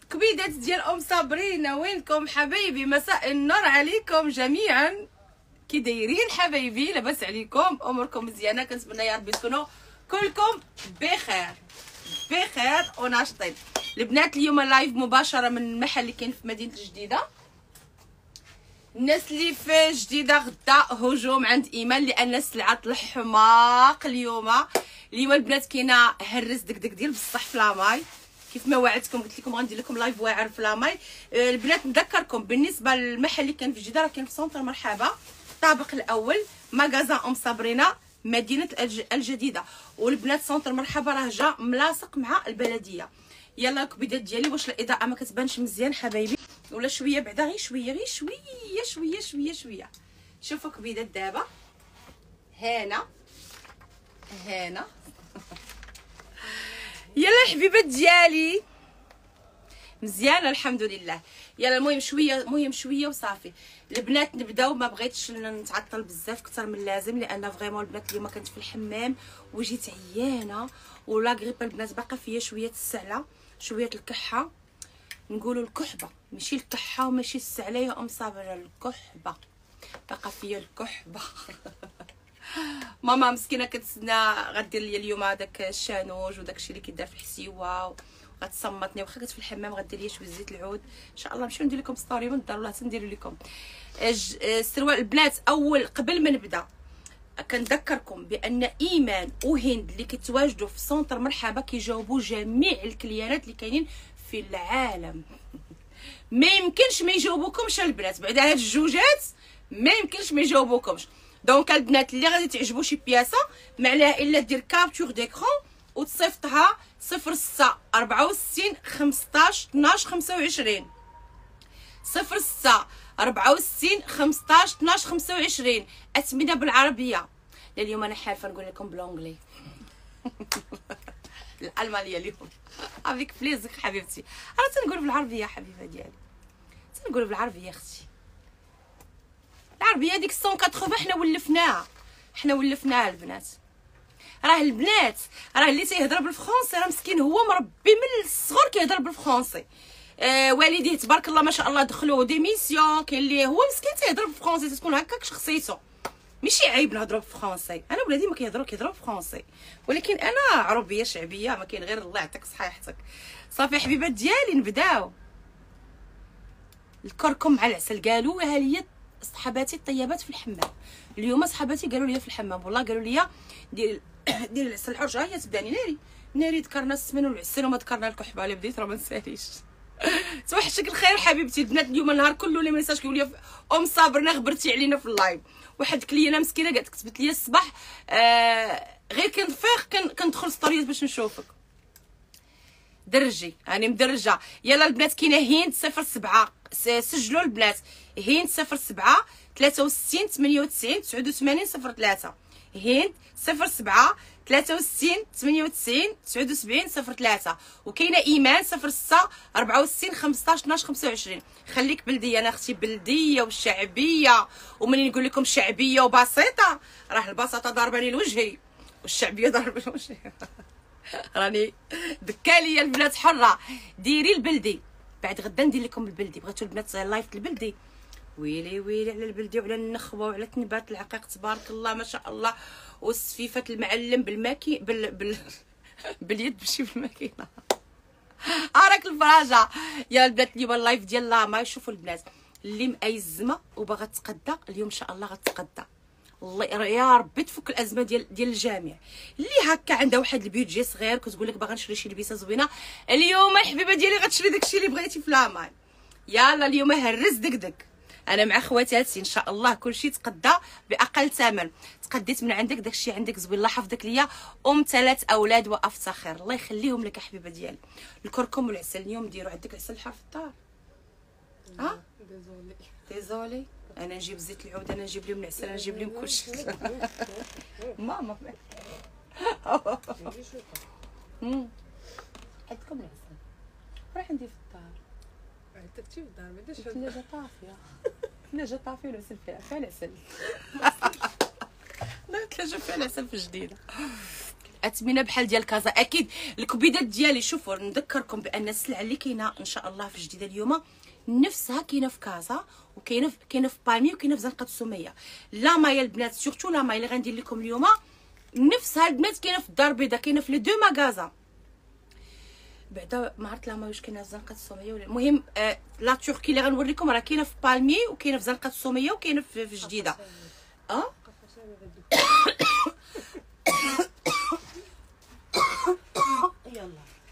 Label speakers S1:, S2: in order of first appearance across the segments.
S1: كبيدات ديال ام صابرينه، وينكم حبايبي؟ مساء النور عليكم جميعا، كي دايرين حبايبي؟ لاباس عليكم؟ اموركم مزيانه؟ كنتمنى يا ربي تكونوا كلكم بخير بخير وناشطين. البنات اليوم لايف مباشره من المحل اللي كاين في مدينه الجديده. الناس اللي في جديده غدا هجوم عند ايمان لان السلعه الحماق اليوم البنات كاينه هرس دك ديال بصح في لاماي. كيف ما وعدتكم قلت لكم غندير لكم لايف واعر في لاماي. البنات نذكركم بالنسبه للمحل اللي كان في جديده، راه كاين في سونتر مرحبا الطابق الاول مغازان ام صابرينه مدينه الجديده. والبنات سونتر مرحبا راه جا ملاصق مع البلديه. يلا الكبيدات ديالي، واش الاضاءه ما كتبانش مزيان حبايبي ولا شويه بعدا؟ غير شويه غير شويه شويه شويه شويه. شوفوا كبيدات دابا هنا يلا الحبيبات ديالي مزيانه الحمد لله. يلا المهم شويه وصافي. البنات نبداو، ما بغيتش نتعطل بزاف اكثر من اللازم لان فريمون البنات اليوم كنت في الحمام وجيت عيانه ولا غريب. البنات باقا فيا شويه السعله شويه الكحه، نقولوا الكحبه ماشي الكحه وماشي السعله يا ام صابره، الكحبه باقا فيا الكحبه. ماما مسكينه كتسنى غدير لي اليوم هذاك الشانوج وداكشي اللي كيدار في الحسيوه وغتصمتني، واخا كنت في الحمام غدير لي شويه زيت العود ان شاء الله. نمشيو ندير لكم ستوري من الدار ولا ندير لكم السروال. البنات اول قبل ما نبدا كنذكركم بان ايمان وهند اللي كيتواجدوا في سونتر مرحبا كيجاوبوا جميع الكليانات اللي كاينين في العالم. ما يمكنش ما يجاوبوكمش البنات، بعد هاد الجوجات ما يمكنش ما يجاوبوكمش. دونك البنات اللي غادي تعجبو شي بياسه ما عليها الا دير كابتور ديكرون وتصيفطها 06 64 15 12 25 06 64 15 12 25. اثمنه بالعربيه. اليوم انا حالفه نقول لكم بالانجلي. الالمانيه اليوم افيك بليزك حبيبتي. انا تنقول بالعربيه يا حبيبه ديالي، تنقول بالعربيه اختي. العربيه ديك 180 حنا ولفناها البنات. راه البنات راه اللي تيهضر بالفرنسي راه مسكين هو مربي من الصغر كيهضر بالفرنسي. والديه تبارك الله ما شاء الله دخلوا دي ميسيون. كاين اللي هو مسكين تيهضر بالفرنسي تكون هكاك شخصيته. ماشي عيب نهضروا بالفرنسي، انا ولادي ما كيهضروا بالفرنسي، ولكن انا عربيه شعبيه ما كاين غير الله يعطيك صحيحتك. صافي حبيبات ديالي نبداو. الكركم مع العسل قالوا ها هي صحباتي الطيبات في الحمام. اليوم صحباتي قالوا لي في الحمام والله قالوا لي دير العسل الحرشه. هي تبداني ناري ذكرنا السمن والعسل وما ذكرنا الكحبه اللي بديت راه ما نساليش. توحشك الخير حبيبتي. البنات اليوم النهار كله لي ميساج كيقول لي ام صابرنا غبرتي علينا في اللايف. واحد كليانه مسكينه قالت كتبت لي الصباح غير كنفيق كندخل ستوريات باش نشوفك. درجي راني مدرجه. يلا البنات كاينه هند 07 سجلوا البنات هند 07 63 98 89 03. هند 07 63 98 79 03. وكاينه ايمان 06 64 15 12 25. خليك بلديه انا اختي، بلديه والشعبيه. ومنين نقول لكم شعبيه وبسيطه راه البساطه ضارباني لوجهي والشعبيه ضاربه لوجهي. راني دكاليه البنات حره. ديري البلدي بعد غدا ندير لكم البلدي. بغيتو البنات لايف البلدي؟ ويلي على البلدي وعلى النخوه وعلى تنبات العقيق تبارك الله ما شاء الله. والسفيفه المعلم باليد ماشي بالماكينه. راك الفراجه. يا البنات اليوم اللايف ديال لا ما يشوفوا البنات اللي مأيزمه وباغا تقدا اليوم ان شاء الله غتقدا. الله يا ربي تفك الازمه ديال الجامع. اللي هكا عندها واحد البيدجي صغير كتقول لك باغا نشري شي لبسه زوينه اليوم الحبيبه ديالي غتشري داكشي اللي بغيتي في لامان. يلا اليوم هرس دك انا مع خواتاتي ان شاء الله كلشي تقدى باقل ثمن. تقديت من عندك داكشي عندك زوين. الله يحفظك ليا 3 اولاد وافتخر. الله يخليهم لك حبيبه ديالي. الكركم والعسل اليوم ديروا عندك عسل الحار في الدار؟ ها ديزولي انا نجيب زيت العود، انا نجيب لهم العسل، انا نجيب لهم كلشي. ماما عندكم العسل راح ندير في الدار.
S2: عندك في الدار ما ديرش
S1: الثلاجه طافيه. الثلاجه طافيه والعسل فيها العسل. لا الثلاجه فيها العسل في الجديده. اثمنه بحال ديال كازا. اكيد الكبيدات ديالي شوفوا نذكركم بان السلعه اللي كاينه ان شاء الله في الجديده اليوم نفسها كاينه في كازا وكاينه في بالمي وكاينه في زنقه السميه. لا مايا البنات سورتو لا مايا اللي غندير لكم اليوم نفسها البنات كاينه في الدار البيضاء، كاينه في لي دو ماغازا. بعدا ما عرفت لا ما واش كاينه في زنقه السميه ولا المهم لا تركي اللي غنوريكم راه كاينه في بالمي وكاينه في زنقه السميه وكاينه في جديده. يلا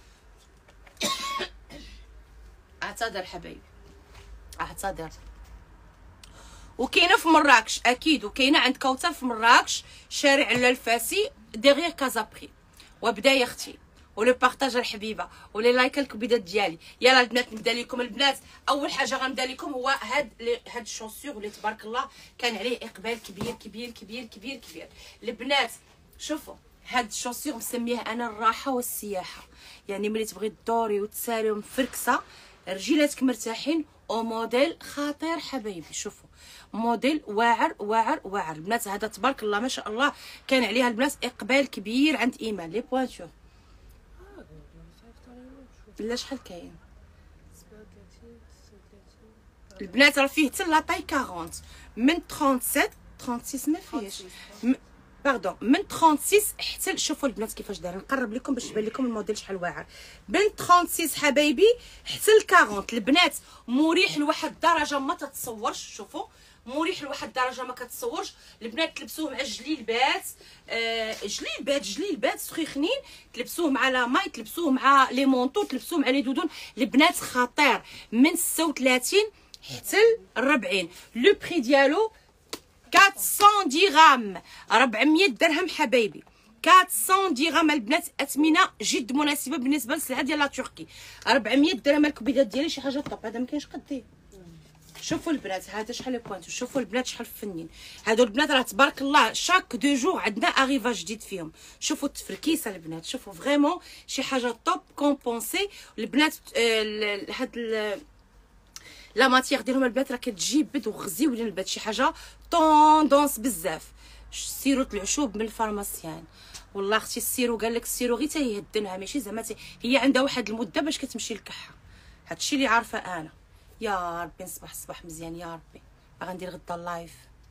S1: اعتذر حبايبي اعتذر. وكاينه في مراكش اكيد، وكاينه عند كوثر في مراكش شارع الفاسي ديغيغ كازا بري. وبدايه اختي ولو بارطاج الحبيبه ولي لايك الكبيدات ديالي. يلا البنات نبدا لكم. البنات اول حاجه غنبدا لكم هو هاد الشونسور اللي تبارك الله كان عليه اقبال كبير كبير كبير كبير كبير. البنات شوفوا هاد الشونسور مسميه انا الراحه والسياحه، يعني ملي تبغي تدوري وتسالي ومفركسه رجيلاتك مرتاحين او موديل خطير حبايبي. شوفوا موديل واعر واعر واعر البنات. هذا تبارك الله ما شاء الله كان عليها البنات اقبال كبير عند ايمان. لي بوانتور لا شحال كاين البنات؟ راه فيه حتى لا طاي 40 من 36 ما فيهش باردون من 36 حتى شوفوا البنات كيفاش داير. نقرب لكم باش يبان لكم الموديل شحال واعر. من 36 حبايبي حتى ل 40 البنات مريح لواحد الدرجه ما تتصورش. شوفوا مريح لواحد الدرجه ما كتصورش. البنات تلبسوه مع الجليلبات جليلبات سخيخنين، تلبسوه مع لا ماي، تلبسوه مع لي مونطو، تلبسوه مع لي دودون. البنات خطير من 36 حتى ل 40. لو بري ديالو 410 درهم 400 درهم حبايبي. 410 درهم البنات اثمنه جد مناسبه بالنسبه للسلعه ديال لا تركي. 400 درهم الكبيدات ديالي شي حاجه طوب. هذا ما كاينش قديه. شوفوا البنات هذا شحال بوينت. شوفوا البنات شحال فنين هادو البنات. راه تبارك الله شاك دو جور عندنا اغيفا جديد فيهم. شوفوا التفركيسه البنات، شوفوا فريمون شي حاجه طوب كومبونسي البنات. هاد لا ماتيغ ديالهم البنات راه كتجي بد وغزيوله البنات، شي حاجه طوندونس بزاف. سيرو العشوب من الفارماسيان والله اختي السيرو قال لك السيرو غير تيهدنها ماشي زعما هي عندها واحد المده باش كتمشي لكحه. هادشي اللي عارفه انا. يا ربي نصبح الصباح مزيان يا ربي. غندير غدا اللايف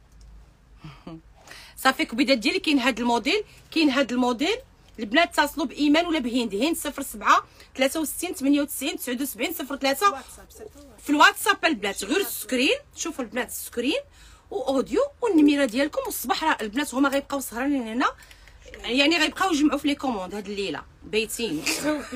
S1: صافي. كبيدات ديالي كاين هاد الموديل البنات اتصلوا بايمان ولا بهند. هند 07 63 98 79 03 في الواتساب البنات. غير السكرين شوفوا البنات السكرين واوديو والنميره ديالكم. والصباح راه البنات هما غيبقاو سهرانين هنا، يعني غيبقاو يجمعوا في لي كوموند هاد الليله بايتين.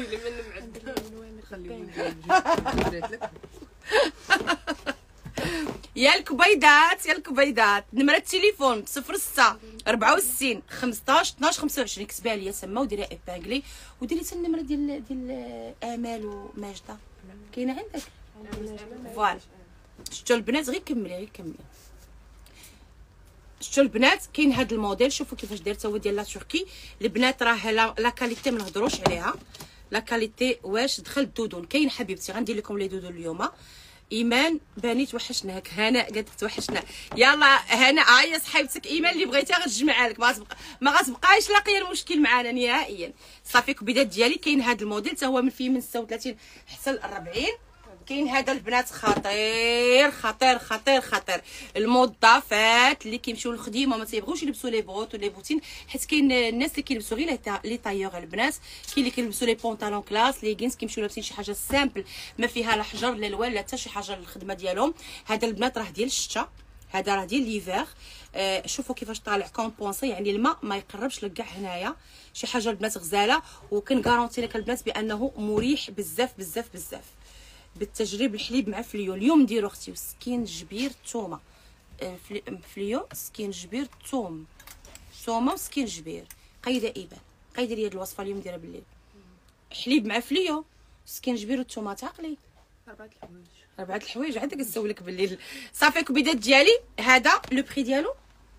S1: يا الكبيدات نمره التليفون 06 64 15 12 25. كتبها ليا سما وديريها ايبانغلي وديري حتى النمره ديال امال وماجده كاينه عندك. فوالا شفتوا البنات غير كملي شفتوا البنات كاين هذا الموديل. شوفوا كيفاش داير تا هو ديال لا تركي البنات. راه لا كاليتي ما نهضروش عليها. لا كاليتي واش دخل الدودون كاين حبيبتي. غندير لكم لي دودون اليوم. ايمان باني توحشناك. هنا قالت لك توحشنا. يلا هنا يا صاحبتك ايمان اللي بغيتيها غتجمعها لك. ما غتبقايش لاقيه المشكل معنا نهائيا. صافي كبيدات ديالي كاين هذا الموديل حتى هو من فيه من 36 حتى ل 40. كاين هذا البنات خطير خطير خطير خطير. الموظفات اللي كيمشيو للخدمه ما تيبغوش يلبسوا لي بروط ولي بوتين، حيت كاين الناس اللي كيلبسوا غير لي طايور البنات. كاين اللي كيلبسوا لي بونطالون كلاس لي جينز كيمشيو لابسين شي حاجه سامبل ما فيها لا حجر لا الوان لا حتى شي حاجه للخدمه ديالهم. هذا البنات راه ديال الشتاء، هذا راه ديال ليفير. شوفوا كيفاش طالع كومبونسي، يعني الماء ما يقربش لك كاع هنايا. شي حاجه البنات غزاله، وكنغارونتي لك البنات بانه مريح بزاف بزاف بزاف. بالتجريب الحليب مع فليو. اليوم نديرو اختي سكين جبير الثومه. فليو سكين جبير ثومه وسكين جبير. قايده ايبان قايده لي هاد الوصفه اليوم نديرها بالليل. حليب مع فليو سكين جبير والثومه. تعقلي 4 الحوايج عندك نسوي لك بالليل. صافي كبيدات ديالي هذا لو بري ديالو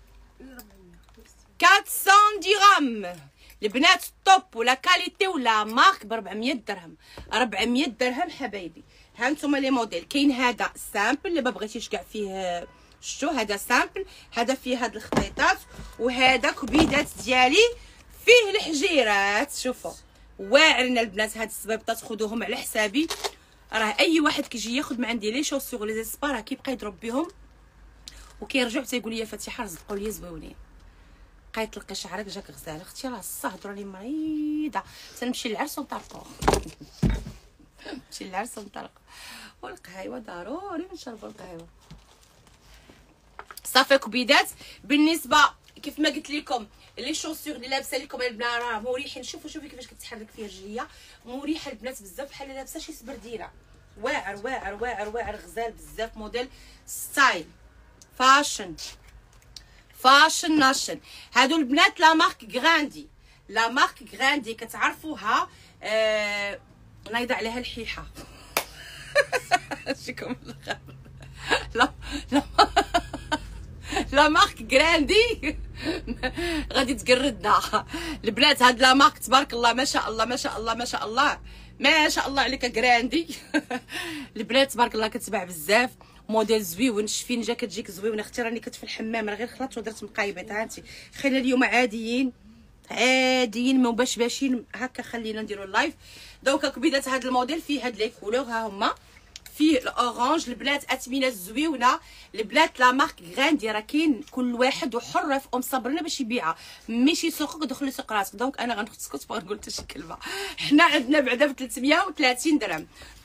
S1: 400 درهم البنات. طوب ولا كاليتي ولا مارك ب 400 درهم. 400 درهم حبايبي. ها نتوما لي موديل. كاين هذا سامبل اللي ما بغيتيش كاع فيه. شفتوا هذا سامبل، هذا فيه هاد الخطيطات. وهذا كبيدات ديالي فيه الحجيرات. شوفوا واعرين البنات، هاد الصبيبطات خذوهم على حسابي. راه اي واحد كيجي ياخذ من عندي لي شوسيغ لي زيسبا راه كيبقى يضرب بهم وكيرجع حتى يقول لي فاتحه رزقوا لي زويونين. بقيت تلقي شعرك جاك غزال اختي، راه الصهد راني مريضه. تنمشي للعرس ونطرقوا نمشي للعرس ونطرقوا. والقهيوه ضروري نشربوا القهيوه. صافي كبيدات. بالنسبه كيف ما قلت لكم لي شوسيغ اللي لابسه لكم البنات راه مريحين. شوفوا كيفاش كتحرك فيها رجليا، مريحه البنات بزاف، بحال لابسه شي سبرديله. واعر واعر واعر واعر غزال بزاف. موديل ستايل فاشن ناشن. هادو البنات لا مارك غراندي. لا مارك غراندي كتعرفوها. نايضه عليها الحيحه شكم الخير. لا مارك غراندي غادي تقردنا البنات. هاد لا مارك تبارك الله ما شاء الله ما شاء الله ما شاء الله ما شاء الله عليك غراندي البنات تبارك الله كتباع بزاف. موديل زويون شفين جا كتجيك زويونه اختي. راني كنت في الحمام راه غير خلطت ودرت مقايبات. هانتي خلينا اليوم عاديين ما باشين هكا. خلينا نديروا اللايف. دونك كبيدات هاد الموديل فيه هاد لي كولور ها هما. فيه الاورانج البنات اثمنه زويونه البنات. لا مارك غاندي راه كاين كل واحد وحر في ام صبرنا باش يبيعها، ماشي يسوقك دخل سوق راسك. دونك انا غنسكت ما غنقول حتى شي كلمه. حنا عندنا بعدا ب 330 درهم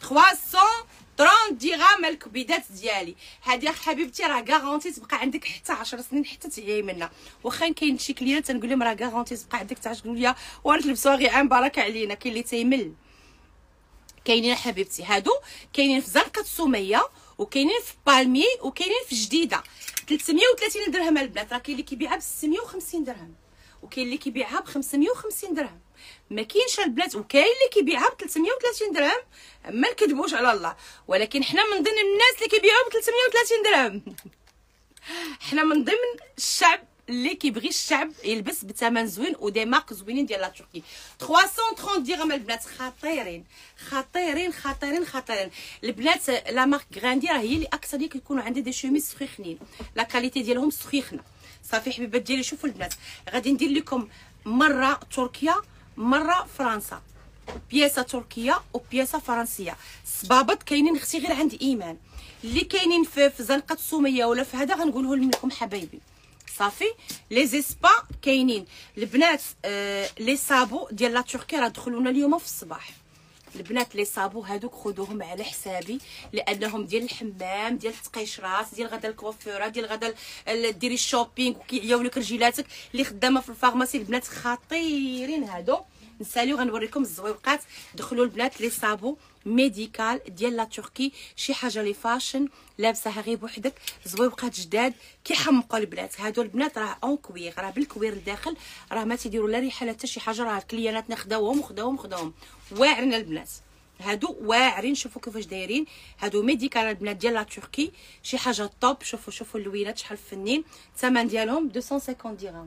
S1: 330 درهم الكبيدات ديالي. هذه حبيبتي راه غارونتي تبقى عندك حتى 10 سنين حتى تعيي منها. واخا كاين شي كليات تنقول لهم راه غارونتي تبقى عندك حتى 10 تقول لي وانا تلبسوها غير عام بركه علينا. كاين اللي تيمل. كاينين حبيبتي هادو كاينين في زنقه سميه وكاينين في بالمي وكاينين في جديده. 330 درهم البنات. راه كاين اللي كيبيعها ب 650 درهم وكاين اللي كيبيعها ب 550 درهم. ما كاينش البنات. وكاين اللي كيبيعها ب 330 درهم. ما نكذبوش على الله. ولكن حنا من ضمن الناس اللي كيبيعوا ب 330 درهم حنا من ضمن الشعب اللي كيبغي الشعب يلبس بثمن زوين ودي مارك زوينين ديال لا تركي. 330 درهم البنات. خطيرين خطيرين خطيرين خطيرين البنات. لا مارك غراندي راه هي اللي اكثر اللي كيكونوا عندي دي شوميز سخيخنين. لا كاليتي ديالهم سخيخنه. صافي حبيبات ديالي شوفوا البنات غادي ندير لكم مره تركيا مره فرنسا. بياسه تركيه وبياسه فرنسيه. صبابط كاينين اختي غير عند ايمان. اللي كاينين في زنقه سميه ولا في هذا غنقوله لكم حبايبي. صافي لي زيسبا كاينين البنات. لي صابو ديال لا تركيا راه دخلونا اليوم في الصباح. البنات لي صابو هادوك خذوهم على حسابي لانهم ديال الحمام ديال تقيش راس ديال غدا الكوافوره ديال غدا ديري الشوبينغ وكيعياو لك رجيلاتك اللي خدامه في الفارماسي. البنات خطيرين هادو. نساليو غنوريكم الزويبقات. دخلوا البنات لي صابو ميديكال ديال لا تركي شي حاجه لي فاشن لابساها غير بوحدك. زويبقات جداد كيحمقوا البنات. هادو البنات راه اون كوير راه بالكوير الداخل راه ما تيديروا لا ريحه لا حتى شي حاجه. راه كلياناتنا خداوهم واعرين البنات. هادو واعرين. شوفوا كيفاش دايرين. هادو ميديكال البنات ديال لا تركي شي حاجه طوب. شوفوا اللوينات شحال فنين. الثمن ديالهم 250 درهم.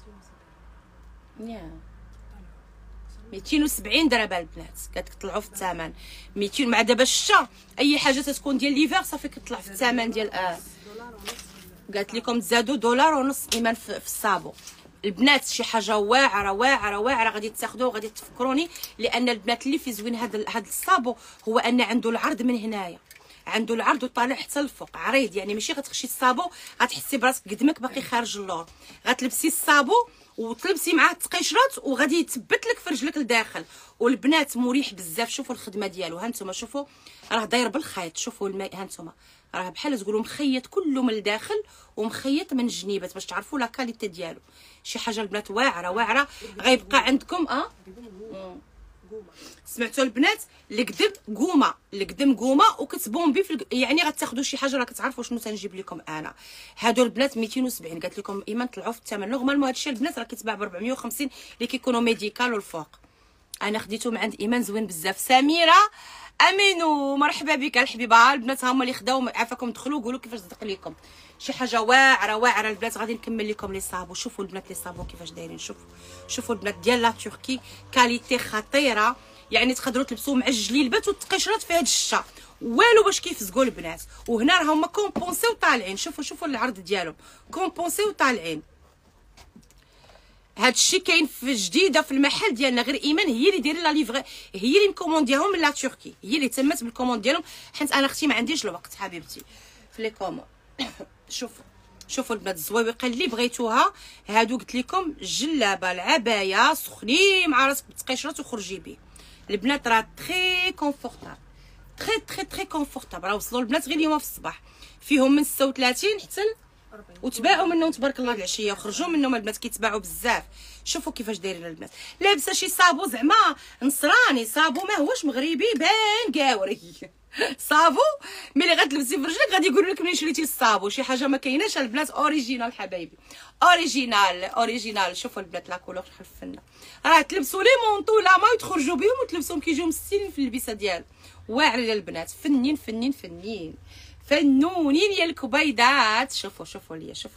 S1: 270 درهم البنات. كتطلعوا في الثمن 200 مع دابا الشتا اي حاجه تتكون ديال ليفر صافي كتطلع في الثمن ديال قالت لكم تزادوا $1.50 ايمان في الصابو. البنات شي حاجه واعره واعره واعره غادي تاخذوه وغادي تفكروني. لان البنات اللي في زوين هذا الصابو هو ان عنده العرض من هنايا. عنده العرض وطالع حتى الفوق عريض. يعني ماشي غتخشي الصابو غتحسي براسك قدمك باقي خارج اللور. غتلبسي الصابو وتلبسي معاه التقيشرات وغادي يثبت لك في رجلك لداخل. والبنات مريح بزاف. شوفوا الخدمه ديالو. ها انتم شوفوا راه داير بالخيط. شوفوا الماء ها انتم راه بحال تقولوا مخيط كله من الداخل ومخيط من الجنيبات باش تعرفوا لا كاليتي ديالو. شي حاجه البنات واعره غيبقى عندكم. سمعتوا البنات القدم قومه وكتبومبي في يعني غتاخذوا شي حاجه راه كتعرفوا شنو تنجيب لكم انا. هادو البنات 270 قالت لكم ايمان طلعوا في الثمن نورمالمون. هادشي البنات راه كيتباع ب 450 اللي كيكونوا ميديكال والفوق. انا خديته من عند ايمان زوين بزاف. سميره امينو مرحبا بك الحبيبه. البنات هما اللي خداو عافاكم دخلوا قولوا كيفاش صدق لكم. شي حاجه واعره البنات. غادي نكمل لكم لي صابو. شوفوا البنات لي صابو كيفاش دايرين. شوفوا البنات ديال لا تركي كاليتي خطيره. يعني تقدروا تلبسوه مع الجليلبات والتقشرات في هذا الشتا والو باش كيفزقوا البنات. وهنا راه هما كومبونسيو طالعين. شوفوا العرض ديالهم كومبونسيو طالعين. هاد الشيء كاين في جديده في المحل ديالنا، غير ايمان هي اللي دايره لا ليفغي، هي اللي مكومونديهم من لا تركي، هي اللي تمت بالكوموند ديالهم، حيت انا اختي ما عنديش الوقت حبيبتي في لي كوموند. شوفوا البنات الزويوقه اللي بغيتوها هادو، قلت لكم الجلابه العبايه سخني مع راسك بتقشرات وخرجي بيه. البنات راه تري كونفورطابل، تري كونفورطابل. راه وصلوا البنات غير اليوم في الصباح، فيهم من 36 حتى وتباعوا منهم تبارك الله العشيه، وخرجوا منهم البنات كيتباعوا بزاف. شوفوا كيفاش دايرين البنات، لابسه شي صابو زعما نصراني، صابو ما هوش مغربي بان قاوري صابو ملي غتلبسي في رجلك غادي يقولوا لك منين شريتي الصابو، شي حاجه ما كايناش البنات، اوريجينال حبايبي، اوريجينال. شوفوا البنات لا كولور شحال فنه، راه تلبسوا لي مونطو لا ما تخرجوا بهم وتلبسوهم كيجيو مستين في اللبسه ديالهم، واعر البنات، فنين فنونين يا الكبيضات. شوفوا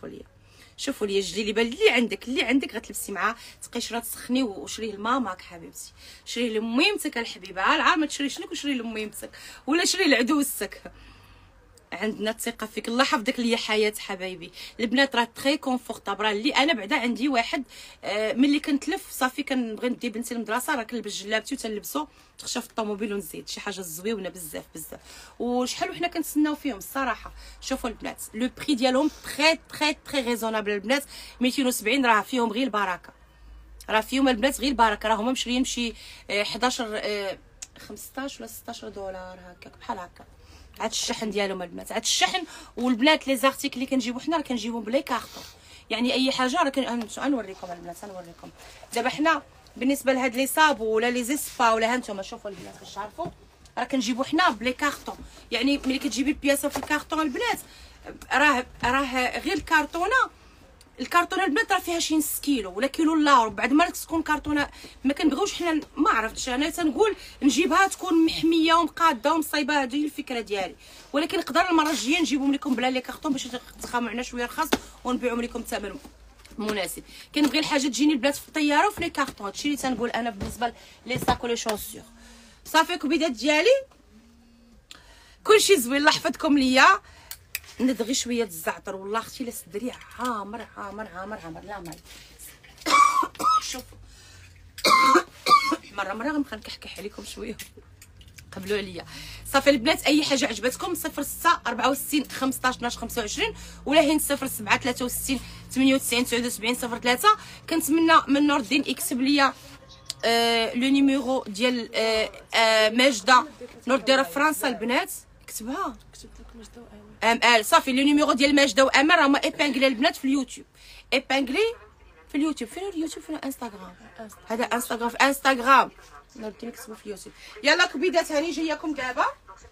S1: ليا الجليبه اللي عندك غتلبسي معاه تقشرات سخني، وشريه لماماك حبيبتي، شريه لميمتك الحبيبه، العار ما تشريش لك وشريه لميمتك ولا شريه لعدوسك. عندنا الثقه فيك، الله يحفظك ليا حياه حبايبي. البنات راه تري كونفورطابل، اللي انا بعدا عندي واحد ملي كنتلف صافي كنبغي ندي بنتي للمدرسه راه كنلبس جلابتي وتنلبسو تخشى في الطوموبيل ونزيد شي حاجه زويونه بزاف وشحال وحنا كنتسناو فيهم الصراحه. شوفوا البنات لو بري ديالهم تري ريزونابل البنات، 270 راه فيهم غير البركه، راه فيهم البنات غير البركه، راه هما مشريين بشي 11 15 ولا 16 دولار هكاك بحال هكا. عاد الشحن ديالهم البنات، عاد الشحن. والبنات لي زارتيكل اللي كنجيبو حنا راه كنجيبوهم بلي كارطون، يعني اي حاجه راه نوريكم البنات، نوريكم دابا حنا بالنسبه لهاد لي صابو ولا لي زيسبا ولا هانتوما. شوفوا البنات باش تعرفوا راه كنجيبو حنا بلي كارطون، يعني ملي كتجيبي البياسه في الكارطون البنات راه غير الكارطونه البنات راه فيها شي نص كيلو ولا كيلو الا ربع، بعد ما تكون كارطونه ما كنبغيوش حنا، ما عرفتش انا تنقول نجيبها تكون محميه ومقاده ومصايبه، هذه هي الفكره ديالي، ولكن نقدر المره الجايه نجيبهم لكم بلا لي كارطون باش تخاموا عنا شويه رخاص ونبيعهم لكم بثمن مناسب. كنبغي الحاجه تجيني البنات في الطياره وفي لي كارطون، هادشي اللي تنقول انا بالنسبه لي ساك ولي شونسور. صافي كبيدات ديالي كلشي زوين، الله يحفظكم ليا. ندغي شويه الزعتر، والله اختي لا صدري عامر لا ماي شوفوا مره غنبقى نكحكح عليكم شويه، قبلوا عليا. صافي البنات اي حاجه عجبتكم 06 64 15 12 25 ولا هين 07 63 98 79 03. كنتمنى من نور الدين يكتب ليا لو نيميرو ديال ماجده نور الدين فرنسا البنات، كتبها صافي لو نيميرو ديال ماجده وامل راهما ايبانغلي البنات في اليوتيوب، ايبانغلي في اليوتيوب. فين اليوتيوب؟ فين انستغرام؟ هذا انستغرام، في انستغرام نردي نكتبوا في اليوتيوب. يلا كبيدات هاني جاياكم دابا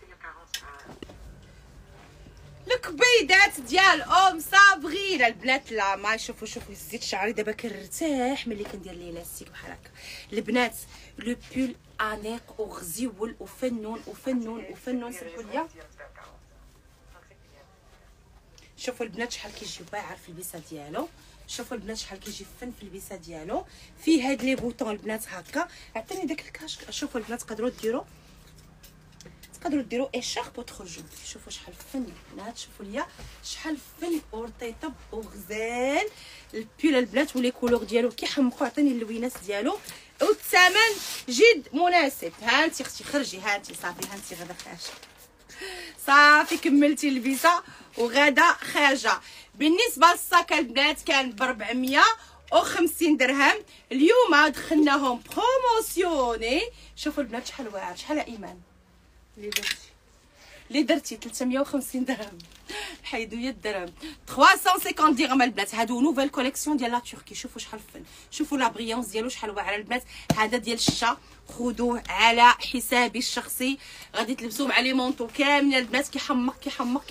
S1: الكبيدات ديال ام صابغين البنات. لا ما شوفوا زيت شعري دابا كنرتاح ملي كندير لي لاستيك بحال هكا البنات. لو بول انيق وغزيول وفنون سمحوا ليا. شوفوا البنات شحال كيجي واعر في البيسه ديالو، شوفوا البنات شحال كيجي فن في البيسه ديالو، فيه هاد لي بوطون البنات هكا. عطيني داك الكاش. شوفوا البنات تقدروا ديروا اشارب وتخرجوا. شوفوا شحال فن البنات، شوفوا ليا شحال فن ورطيطب وغزال البول البنات، ولي كولور ديالو كيحمقوا. عطيني اللوينات ديالو والثمن جد مناسب. ها انت اختي خرجي، ها انت صافي، ها انت غدا خارجه، صافي كملتي البيسه وغدا خارجه. بالنسبه للصاك البنات كان ب 450 درهم، اليوم دخلناهم بروموسيوني. شوفوا البنات شحال واعر، شحال ايمان اللي درتي 350 درهم، حيدوا لي الدرهم 350 درهم البنات. هادو نوفيل كوليكسيون ديال لا تركي. شوفوا شحال فن، شوفوا لا بريونس ديالو شحال واعر البنات. هذا ديال الشتا، خذوه على حسابي الشخصي، غادي تلبسوه مع لي مونطو كاملين البنات. كيحمق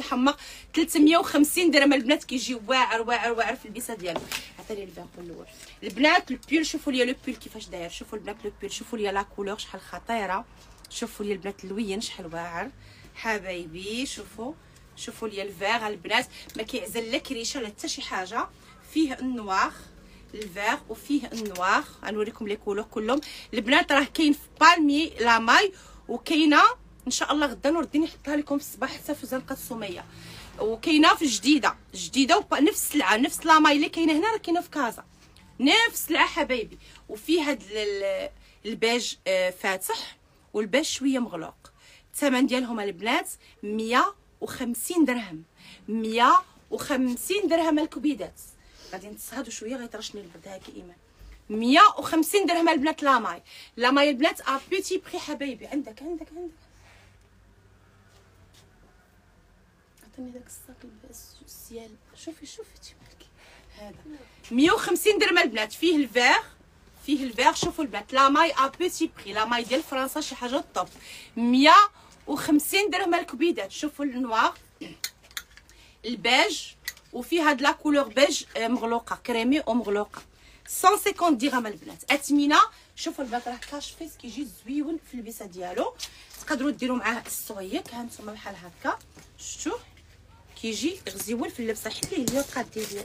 S1: 350 درهم البنات، كيجي واعر في البيسه ديالو. عطيني الفيغ الاول البنات. البول شوفوا لي البول كيفاش داير، شوفوا البنات البول، شوفوا لي لا كولور شحال خطيره، شوفوا لي البنات اللوين شحال واعر حبايبي. شوفوا لي الفيغ البنات، ما كيعزل لا كريشه لا حتى شي حاجه. فيه النوار الفيغ وفيه النوار. غنوريكم لي كولور كلهم البنات. راه كاين في بالمي لا ماي، وكاينه ان شاء الله غدا نور الدين نحطها لكم في الصباح حتى في زنقه السميه، وكاينه في جديده ونفس السلعه نفس لا ماي اللي كاينه هنا راه كاينه في كازا. نفس السلعه حبايبي. وفيه هاد البيج فاتح والبيج شويه مغلوق. الثمن ديالهم البنات 150 درهم. 150 درهم الكبيدات. غادي نتصهدوا شويه غيطرشني البرد. هاكي ايمان 150 درهم البنات. لاماي البنات ا بيتي بري حبايبي. عندك عطيني داك الصاك السيال. شوفي تمالكي هذا 150 درهم البنات. فيه الفيغ شوفوا البنات. لاماي ا بيتي بري. لاماي ديال فرنسا شي حاجه طوب. 150 درهم الكبيدات. شوفوا النوار البيج وفيه هاد لا كولور بيج مغلوقه كريمي ومغلوقه. 150 درهم البنات. اثمنه. شوفوا البنات راه كاشفيس كيجي زويون في اللبسه ديالو. تقدروا ديروا معاه الصويك. ها نتوما بحال هكا شفتوا كيجي غزيون في اللبسه. حليه ليا قادي ليا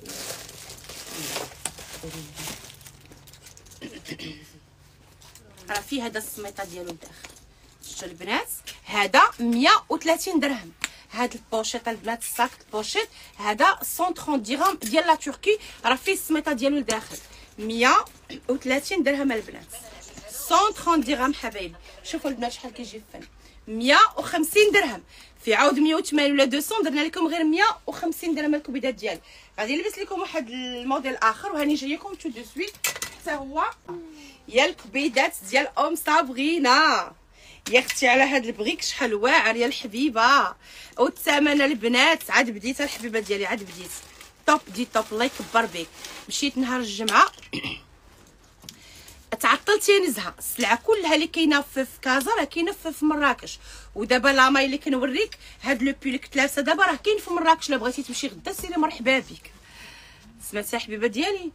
S1: راه فيه هذا السميطه ديالو لداخل. شفتوا البنات هذا 130 درهم. هاد البوشيط البنات الصاك البوشيط هذا 130 درهم ديال لا تركي. راه فيه السميطه ديالو لداخل. 130 درهم البنات. 130 درهم حبايبي. شوفوا البنات شحال كيجي فن. 150 درهم. في عاود 180 ولا 200 درنا لكم غير 150 درهم الكبيدات ديالي. غادي نلبس لكم واحد الموديل اخر وهاني جايكم تو دو سويت. حتى هو يا الكبيدات ديال ام صابرينا. يا اختي على هاد البغيك شحال واعر يا الحبيبه. والثمن البنات عاد بديت الحبيبه ديالي عاد بديت توب دي توب. الله يكبر بك. مشيت نهار الجمعه تعطلتي نزهه. السلعه كلها اللي كاينه في كازا راه كاينه في مراكش. ودابا لاماي اللي كنوريك هاد لو بول كنت لابسه دابا راه كاين في مراكش. لا بغيتي تمشي غدا سيري مرحبا بك. سمعتي حبيبه ديالي.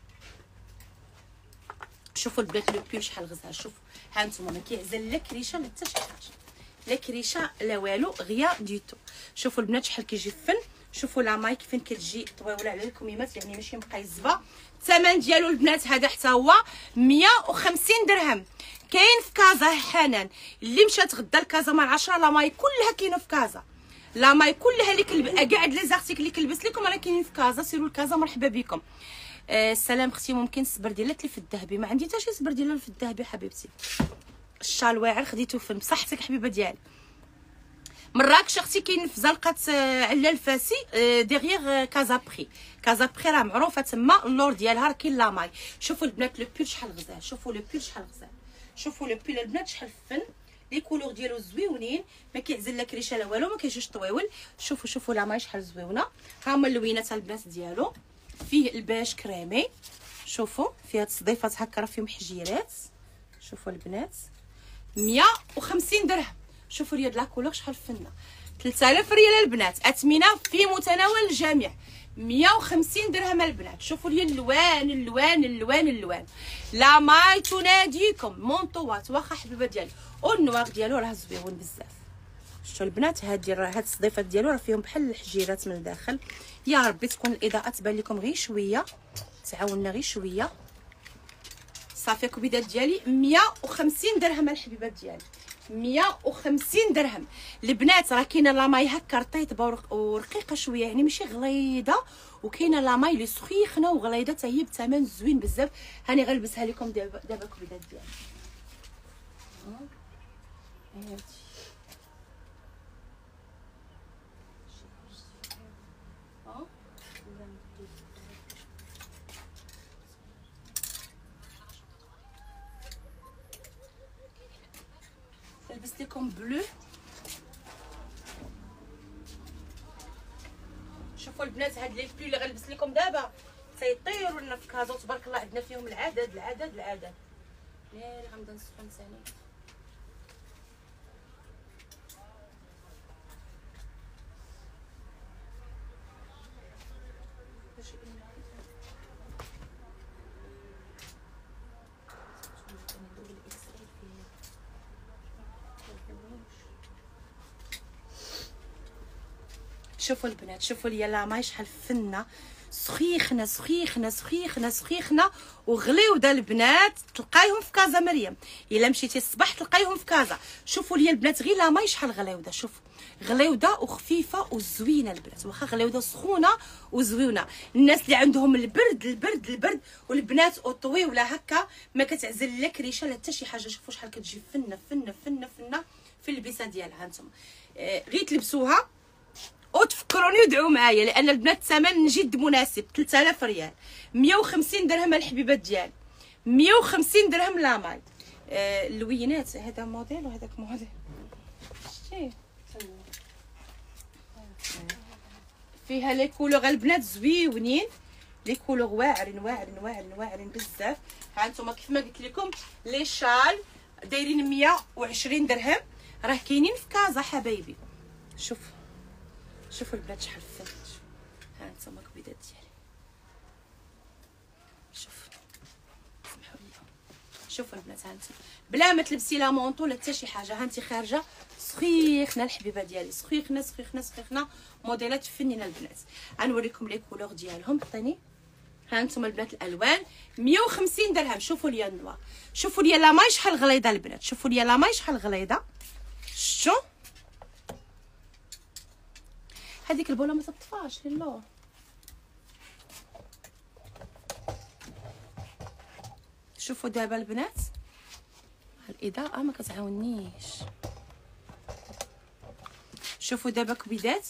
S1: شوفوا البنات لو بول شحال غزال. شوفوا ها نتوما ما كيعزل لا كريشه لا حتى شي حاجه. لا كريشه لا والو غيا ديتو. شوفوا البنات شحال كيجي فن. شوفوا لا مايك فين كتجي طويوله على الكميمات يعني ماشي مقيزبه. الثمن ديالو البنات هذا حتى هو 150 درهم. كاين في كازا حنان. اللي مشات غدا لكازا مع 10 لا ماي كلها كاينه في كازا. لا ماي كلها اللي كاع لي زارتيكل اللي كنلبس لكم راه كاينين في كازا. سيروا لكازا مرحبا بكم. السلام اختي ممكن السبرديلات اللي في الذهبي. ما عندي حتى شي سبرديله في الذهبي حبيبتي. الشال واعر خديته فين بصحتك حبيبه ديالي. مراكش اختي كاين في زنقه علا الفاسي ديغيغ كازا بري. كازا بري راه معروفه تما اللور ديالها راه كاين لاماي. شوفوا البنات لو بول شحال غزال. شوفوا لو بول شحال غزال. شوفوا لو بول البنات شحال فن. لي كولور ديالو زويونين ما كيعزل لا كريشه لا والو ما كيجيش طويول. شوفوا لاماي شحال زويونه. ها هما اللوينات البنات ديالو. فيه الباج كريمي. شوفوا فيه هاد الصديفات هكا راه فيهم حجيرات. شوفوا البنات 150 درهم. شوفوا لي هاد لا كولور شحال فنه. 3000 ريال البنات. اثمنه في متناول الجميع. 150 درهم البنات. شوفوا لي اللوان. لا ماي تناديكم مونطوات واخا حبيبه ديالي. والنواغ ديالو راه زويون بزاف. شفتوا البنات هاد الصديفات ديالو راه فيهم بحال الحجيرات من الداخل. يا ربي تكون الاضاءه تبان لكم غير شويه. تعاوننا غير شويه. صافي كبيدات ديالي 150 درهم الحبيبات ديالي. 150 درهم البنات. راه كاينه لاماي هكا رطيطه ورقيقه شويه يعني ماشي غليظه. وكاينه لاماي اللي سخيخنه وغليظه حتى هي بثمن زوين بزاف. هاني غنلبسها لكم دابا كبيدات ديالي. لبست لكم بلو. شوفوا البنات هاد لي بلو اللي غنلبس لكم دابا تيطيروا لنا في كازا تبارك الله. عندنا فيهم العدد يا غنبدا نسخن ثاني. شوفوا البنات شوفوا لي لاماي شحال فنه. سخيخنا سخيخنا سخيخنا سخيخنا وغليوده البنات. تلقايهم في كازا مريم، الا مشيتي الصباح تلقايهم في كازا. شوفوا لي البنات غير لا ماي شحال غليوده، شوفوا غليوده وخفيفه وزوينه البنات، واخا غليوده سخونه وزوينه. الناس اللي عندهم البرد والبنات اوطوي ولا هكا ما كتعزل لا كريشه لا حتى شي حاجه. شوفوا شحال كتجي فنه فنه فنه فنه في اللبسه ديالها. هانتوما غير تلبسوها وتفكروني ودعوا معايا، لان البنات الثمن جد مناسب. 3000 ريال، 150 درهم الحبيبات ديالي، 150 درهم لاماي. اللوينات هذا موديل وهذاك موديل. شتي فيها لي كولور البنات زويونين، لي كولور واعرين واعرين واعرين واعرين بزاف. ها انتم كيف ما قلت لكم لي شال دايرين 120 درهم، راه كاينين في كازا حبايبي. شوفوا البنات شحال فن. ها انتم كبيدات ديالي، سمحوا لي. شوفوا البنات ها انت بلا ما تلبسي لا مونطو لا حتى شي حاجه، ها انت خارجه سخيخنا الحبيبه ديالي، سخيخنا سخيخنا سخيخنا. موديلات فنينه البنات. غنوريكم لي كولور ديالهم. عطيني. ها انتم البنات الالوان 150 درهم. شوفوا لي النوار، شوفوا لي لا ماي شحال غليظه البنات، شوفوا لي لا ماي شحال غليظه. شتو هذيك البوله ما تطفاش لله. شوفوا دابا البنات الاضاءه ما كتعاونيش. شوفوا دابا كبيدات.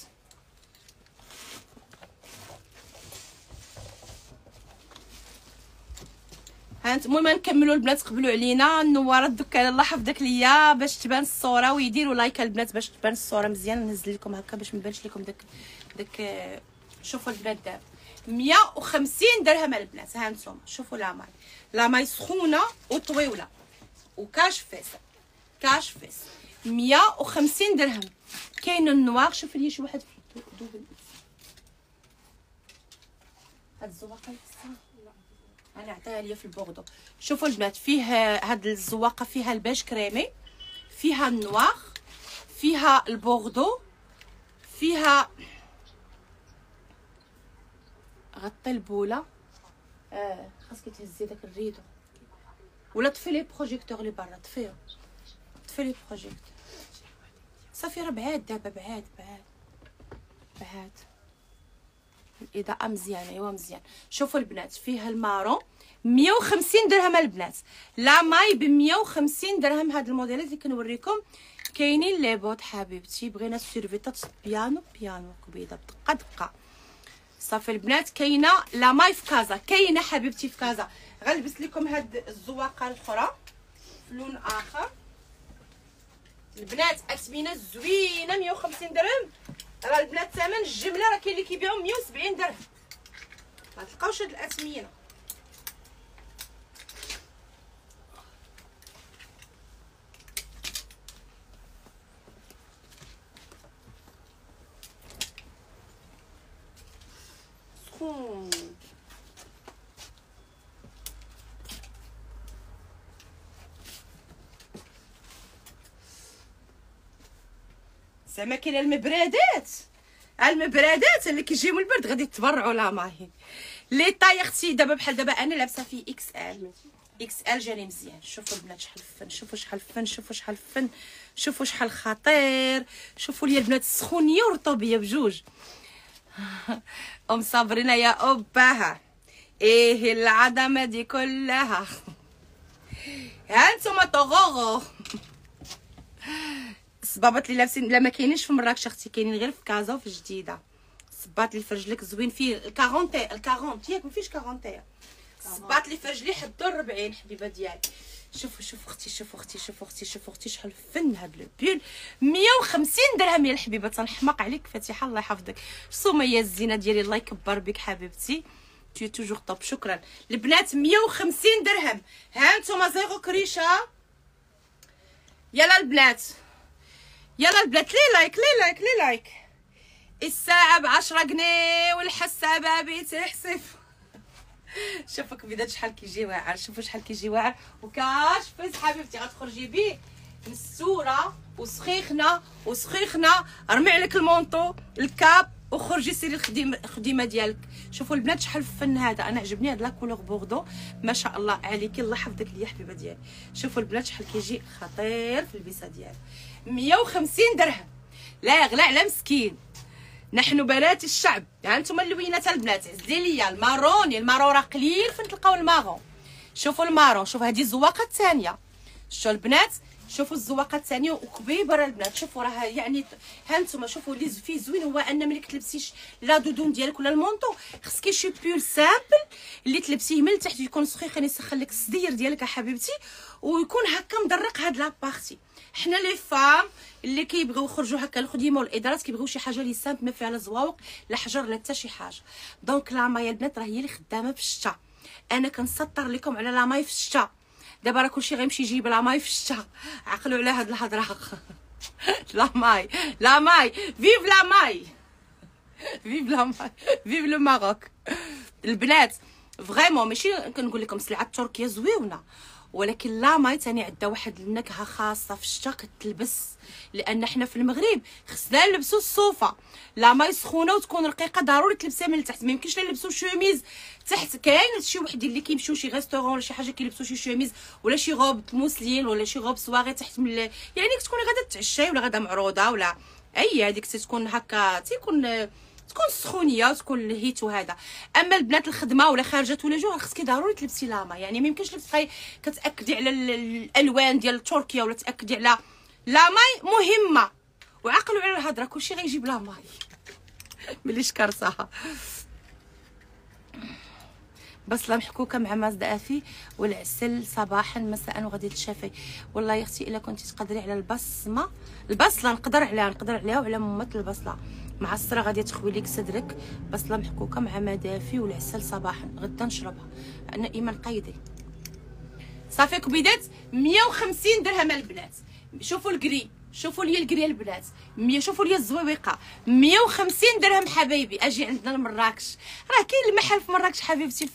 S1: هانت المهم نكملوا البنات. قبلوا علينا النوارات دوكا الله حفظك ليا باش تبان الصوره، ويديروا لايك البنات باش تبان الصوره مزيان. ننزل لكم هكا باش ما يبانش لكم داك. شوفوا البنات دابا 150 درهم البنات. ها انتم شوفوا لا ماي سخونه وطويوله وكاش فيس 150 درهم. كاين النوار. شوف لي شي واحد في دوبل هاد الزواقه انا عطيها ليا في البوردو. شوفوا البنات فيه هاد الزواقه، فيها البيج كريمي، فيها النوار، فيها البوردو، فيها غطي البوله. خاصك تهزي داك الريدو ولا طفي لي بروجيكتور اللي برا. طفي لي بروجيكتور صافي. راه بعاد دابا، بعاد الاضاءه مزيانه. ايوا مزيان. شوفوا البنات فيها المارون 150 درهم البنات. لا ماي ب 150 درهم. هاد الموديلات اللي كنوريكم كاينين لي بوط حبيبتي. بغينا السيرفيتات بيانو كبيده بدقه. صافي البنات كاينه لا ماي في كازا، كاينه حبيبتي في كازا. غنلبس لكم هاد الزواقه الاخرى في لون اخر البنات. اثمنه زوينه 150 درهم. راه البنات ثمن الجمله راه كاين اللي كيبيعوا 170 درهم. ما تلقاوش هاد الاثمنه. سخون. زعما كاين المبرادات اللي كيجيو من البرد غادي تبرعوا لا ماهي. لي طاي اختي دابا بحال دابا انا لابسه فيه اكس ال جاني مزيان. شوفوا البنات شحال فن، شوفوا شحال فن، شوفوا شحال خطير. شوفوا لي البنات السخونيه والرطوبيه بجوج. ام صابرينا يا اوباها ايه العظمه دي كلها. ها انتم طغوغو الصبابط اللي لابسين لا ما كاينينش في مراكش اختي، كاينين غير في كازا وفي جديده. الصباط اللي في رجلك زوين فيه ال40 ياك ما فيش 40. الصباط اللي في رجلي حدو 40 حبيبه ديالي. شوفوا اختي شحال فن هاد لو بيل. 150 درهم يا الحبيبه. تنحماق عليك فاتحه الله يحفظك. سميه الزينه ديالي الله يكبر بك حبيبتي. تي توجور طوب. شكرا البنات 150 درهم. ها انتم زيرو كريشه. يلا البنات لي لايك. الساعه ب10 جنيه والحسابه بتحسب. شوفوا كبيدات شحال كيجي واعر. شوفوا شحال كيجي واعر وكاش فيس حبيبتي. غتخرجي بيه مسوره وسخيخنا. رمي عليك المونطو الكاب وخرجي سيري الخديمه ديالك. شوفوا البنات شحال الفن هذا، انا عجبني هاد لا كولور بوردو ما شاء الله عليكي، الله يحفظك ليا حبيبه ديالي. شوفوا البنات شحال كيجي خطير في البسه ديالو. 150 درهم لا يغلى على مسكين. نحن بنات الشعب. ها انتم اللوينات البنات، عزلي ليا المارون. المارون راه قليل فين تلقاو المارون. شوفوا المارون، شوف هذه الزواقه الثانيه. شوفوا البنات، شوفوا الزواقه الثانيه وكبيبه راه البنات. شوفوا راه يعني ها انتم شوفوا اللي فيه زوين هو ان ملي كتلبسيش لا دودون ديالك ولا المونطو، خصك شي بول سامبل اللي تلبسيه من التحت يكون سخيخ يسخن لك الصدير ديالك يا حبيبتي، ويكون هكا مدرق هاد لابارتي. حنا لي فام اللي كيبغيو يخرجوا هكا الخديمه والادارات كيبغيو شي حاجه اللي سامبل ما فيها لا زواوق لا حجر لا حتى شي حاجه. دونك لا ماي البنات راه هي اللي خدامه في الشتا. انا كنسطر لكم على لا ماي في الشتا. دابا راه كلشي غيمشي يجيب لا ماي في الشتا. عقلوا على هاد الهضره. لا ماي لا ماي فيف لا ماي فيف لا ماي فيف لو ماروك. البنات فريمون ماشي كنقول لكم السلعه التركيه زويونه، ولكن لا ماي ثاني عندها واحد النكهه خاصه في الشتا كتلبس، لان حنا في المغرب خصنا نلبسوا الصوفه. لا ماي سخونه وتكون رقيقه ضروري تلبسها من التحت، ما يمكنش نلبسوا شوميز تحت. كاين شي وحدين اللي كيمشيو شي ريستورون ولا شي حاجه كيلبسوا شي شوميز ولا شي غوب موسلين ولا شي غوب سواغي تحت من يعني تكوني غادا تتعشاي ولا غادا معروضه ولا اي هذيك تكون هكا تكون سخونيه وتكون الهيت وهذا. اما البنات الخدمه ولا خارجات ولا جو خصك ضروري تلبسي لاما، يعني ما يمكنش تبقاي كتاكدي على الالوان ديال تركيا ولا تاكدي على لاماي مهمه. وعقلوا على الهضره كلشي غيجيب لاماي ملي شكرتها. بصله محكوكه مع ماز دافي والعسل صباحا مساء وغادي تشافي. والله يا اختي الا كنتي تقدري على البصله نقدر عليها وعلى ممت البصله معصره غادي تخوي لك صدرك. بصله محكوكه مع ما دافي والعسل صباحا غدا نشربها. انا ايمان قيدي صافي كبيدات 150 درهم البنات. شوفوا الكري، شوفوا لي الكري البنات، شوفوا لي الزويقه 150 درهم حبايبي. اجي عندنا لمراكش، راه كاين المحل في مراكش حبيبتي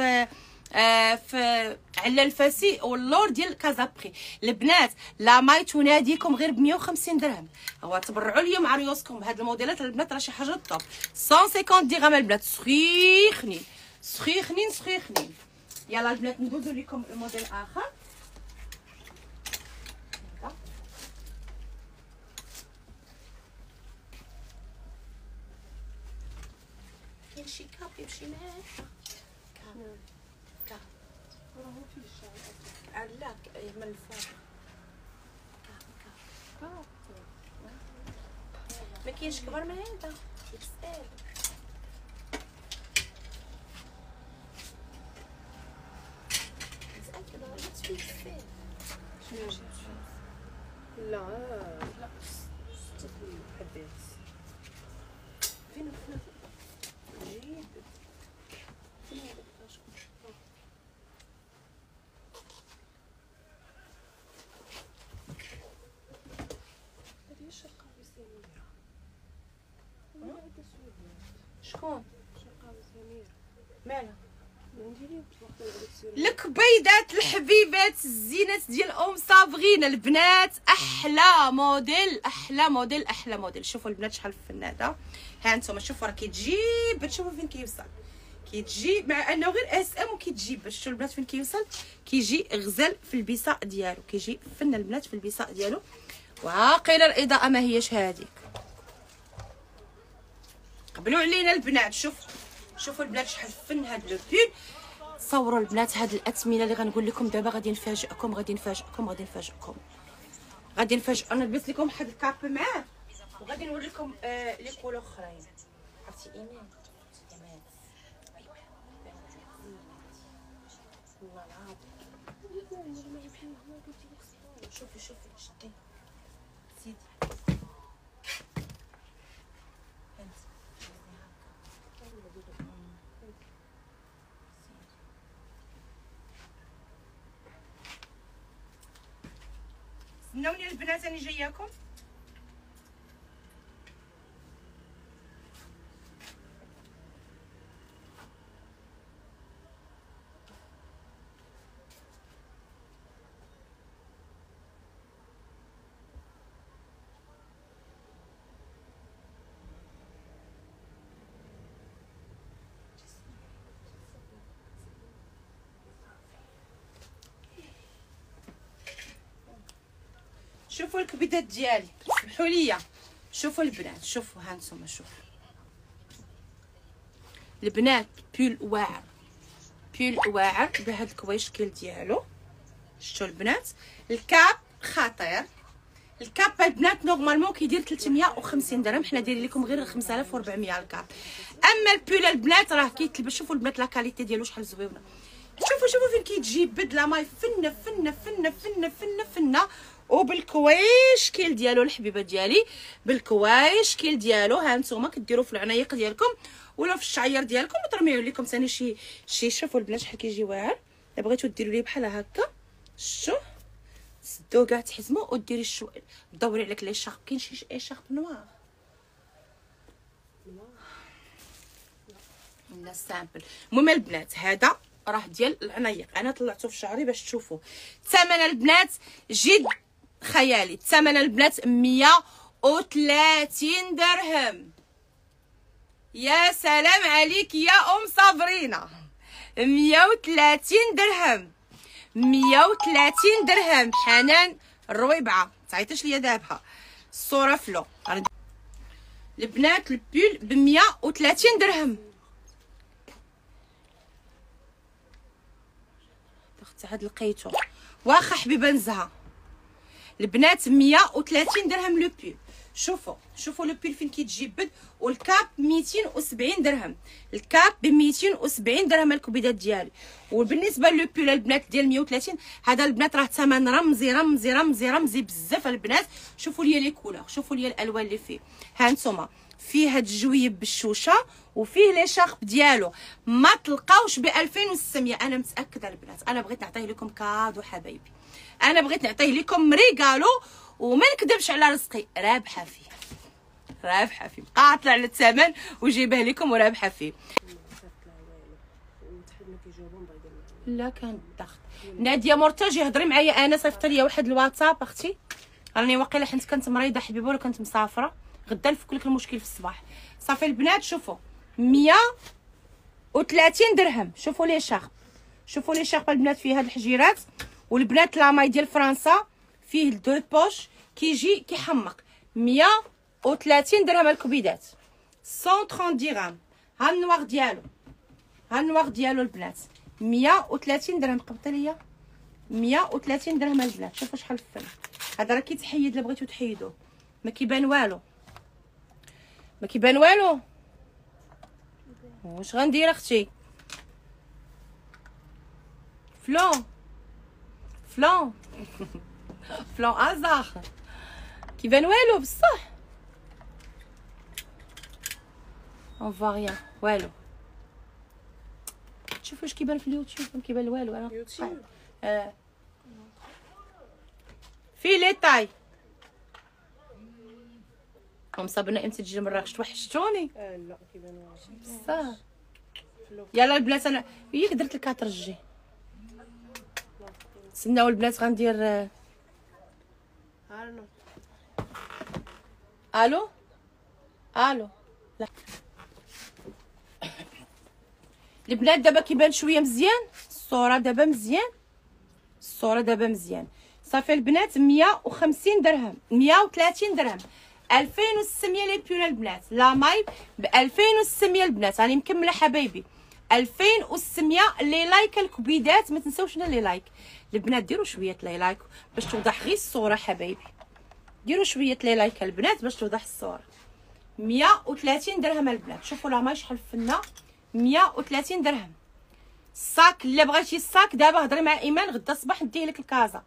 S1: في على الفاسي واللور ديال كازابري. البنات لا ماي تناديكم غير ب 150 درهم. هو تبرعوا لي مع ريوسكم هاد الموديلات البنات راه شي حاجه طوب. 150 درهم البنات سخيخنين سخيخنين سخيخنين. يلا البنات ندوزو لكم الموديل اخر. كاين شي كاب يمشي معاه كاب
S2: راهو في الشعر
S1: لا من الفوق ما كاينش كبر من هذا يتسال. متاكده ولا تفيد السال؟
S2: لا حبيت
S1: فين جيد فين
S2: هذه الشقاوي سميرة.
S1: شكون
S2: شقاوي سميرة
S1: مالها؟
S2: لك
S1: الكبيدات الحبيبات الزينات ديال ام صابغين البنات. احلى موديل احلى موديل احلى موديل. شوفوا البنات شحال فناده. ها انتم شوفوا راه كيتجيب، تشوفوا فين كيوصل، كيتجيب مع انه غير اس ام وكيتجيب. باش شوفوا البنات فين كيوصل، كيجي غزال في البيصه ديالو، كيجي فن البنات في البيصه ديالو. وعاقله الاضاءه ما هيش هذيك. قبلوا علينا البنات. شوفوا البنات شحال فن هاد لو بول. صوروا البنات هاد الاثمنه اللي غنقول لكم دابا غادي نفاجئكم غادي نفاجئكم. نلبس لكم واحد الكاب معاه وغادي نوريكم لي كولور اخرين. عرفتي ايمان والله العظيم. شوفي شدي سيدي استناوني البنات انا جاياكم. شوفوا الكبيدات ديالي، سمحوا لي. شوفوا البنات، شوفوا ها نتوما، شوفوا البنات. بول واعر، بول واعر بهاد الكويشكل ديالو. شفتوا البنات؟ الكاب خطير. الكاب البنات نورمالمون كيدير 350 درهم، حنا دايرين لكم غير 5400 الكاب. اما البول البنات راه كيتلبس. شوفوا البنات لا كاليتي ديالو شحال زويونه. شوفوا فين كيتجي بدله ماي فنه فنه فنه فنه فنه فنه. وبالكويشكيل ديالو الحبيبه ديالي، بالكويشكيل ديالو ها نتوما كديروا في العنايق ديالكم ولا في الشعير ديالكم وترميوه لكم ثاني شي. شوفوا البنات شحال كيجي واعر. الا بغيتو ديروا ليه بحال هكا، شتو تسدوه كاع تحزموا وديري دوري عليك لي شارب. كاين شي شارب نوار لا سامبل. المهم البنات هذا راه ديال العنايق، انا طلعته في شعري باش تشوفوا. ثمن البنات جد خيالي. ثمن البنات 130 درهم. يا سلام عليك يا ام صابرينا، 130 درهم. 130 درهم. حنان الرويبعه تعيطيش ليا دابا. الصوره فلو البنات. البول ب 130 درهم. هاد لقيتو واخا حبيبه نزهه. البنات 130 درهم لو بول. شوفوا لو بول فين كيتجبد. والكاب 270 درهم. الكاب ب 270 درهم الكبيدات ديالي. وبالنسبه لو بول البنات ديال 130 هذا البنات راه ثمن رمزي رمزي رمزي رمزي بزاف البنات. شوفوا لي لي كولور، شوفوا لي الالوان اللي فيه. ها نتوما فيه هاد الجويب بالشوشه وفيه لي شارب ديالو. ما تلقاوش ب 2600. انا متاكده البنات، انا بغيت نعطيه لكم كادو حبايبي، انا بغيت نعطيه لكم ريغالو وما نكذبش على رزقي. رابحه فيه، رابحه فيه، قاطله على الثمن وجيبه لكم ورابحه فيه. لا كان الضغط. ناديه مرتجي هضري معايا، انا صيفط ليا واحد الواتساب اختي، راني واقيلا حيت كنت مريضه حبيبه ولا كنت مسافره، غدا نفك لك المشكل في الصباح. صافي البنات شوفوا 130 درهم. شوفوا لي شارب، شوفوا لي شارب البنات فيه هاد الحجيرات. والبنات لاماي ديال فرنسا فيه دو بوش كيجي كيحمق. 130 درهم الكبيدات. 130 درهم. ها النوار ديالو، ها النوار ديالو البنات 130 درهم. قبطي ليا 130 درهم البنات. شوفوا شحال الفن. هذا راه كيتحيد، الا بغيتو تحيدوه ما كيبان والو، ما كيبان والو. واش غندير اختي؟ فلون فلون فلون ازاخ كيبان والو بصح. اون فوا ريان والو. شوفوا واش كيبان في اليوتيوب، ما كيبان والو. انا
S2: يوتيوب
S1: في لي تاي. ام صابرنا امتى تجي لمراكش؟ توحشتوني
S2: لا كيبان واش
S1: بصح. يلا البنات انا ياك درت لك ترجي. تسناو البنات غندير
S2: هارنا.
S1: الو الو. لا البنات دابا كيبان شويه مزيان الصوره، دابا مزيان الصوره، دابا مزيان. صافي البنات 150 درهم. 130 درهم. 2600 لي بيول البنات. لا ماي ب 2600 البنات. راني مكمله حبايبي 2600 لي لايك الكبيدات. ما تنساوش لي لايك البنات، ديروا شويه لي لايك باش توضح غير الصوره حبايبي، ديروا شويه لي لايك البنات باش توضح الصوره. 130 درهم البنات. شوفوا لا ماي شحال فنه. 130 درهم. الصاك الا بغيتي الصاك دابا هضري مع ايمان، غدا الصباح نديه لك الكازا.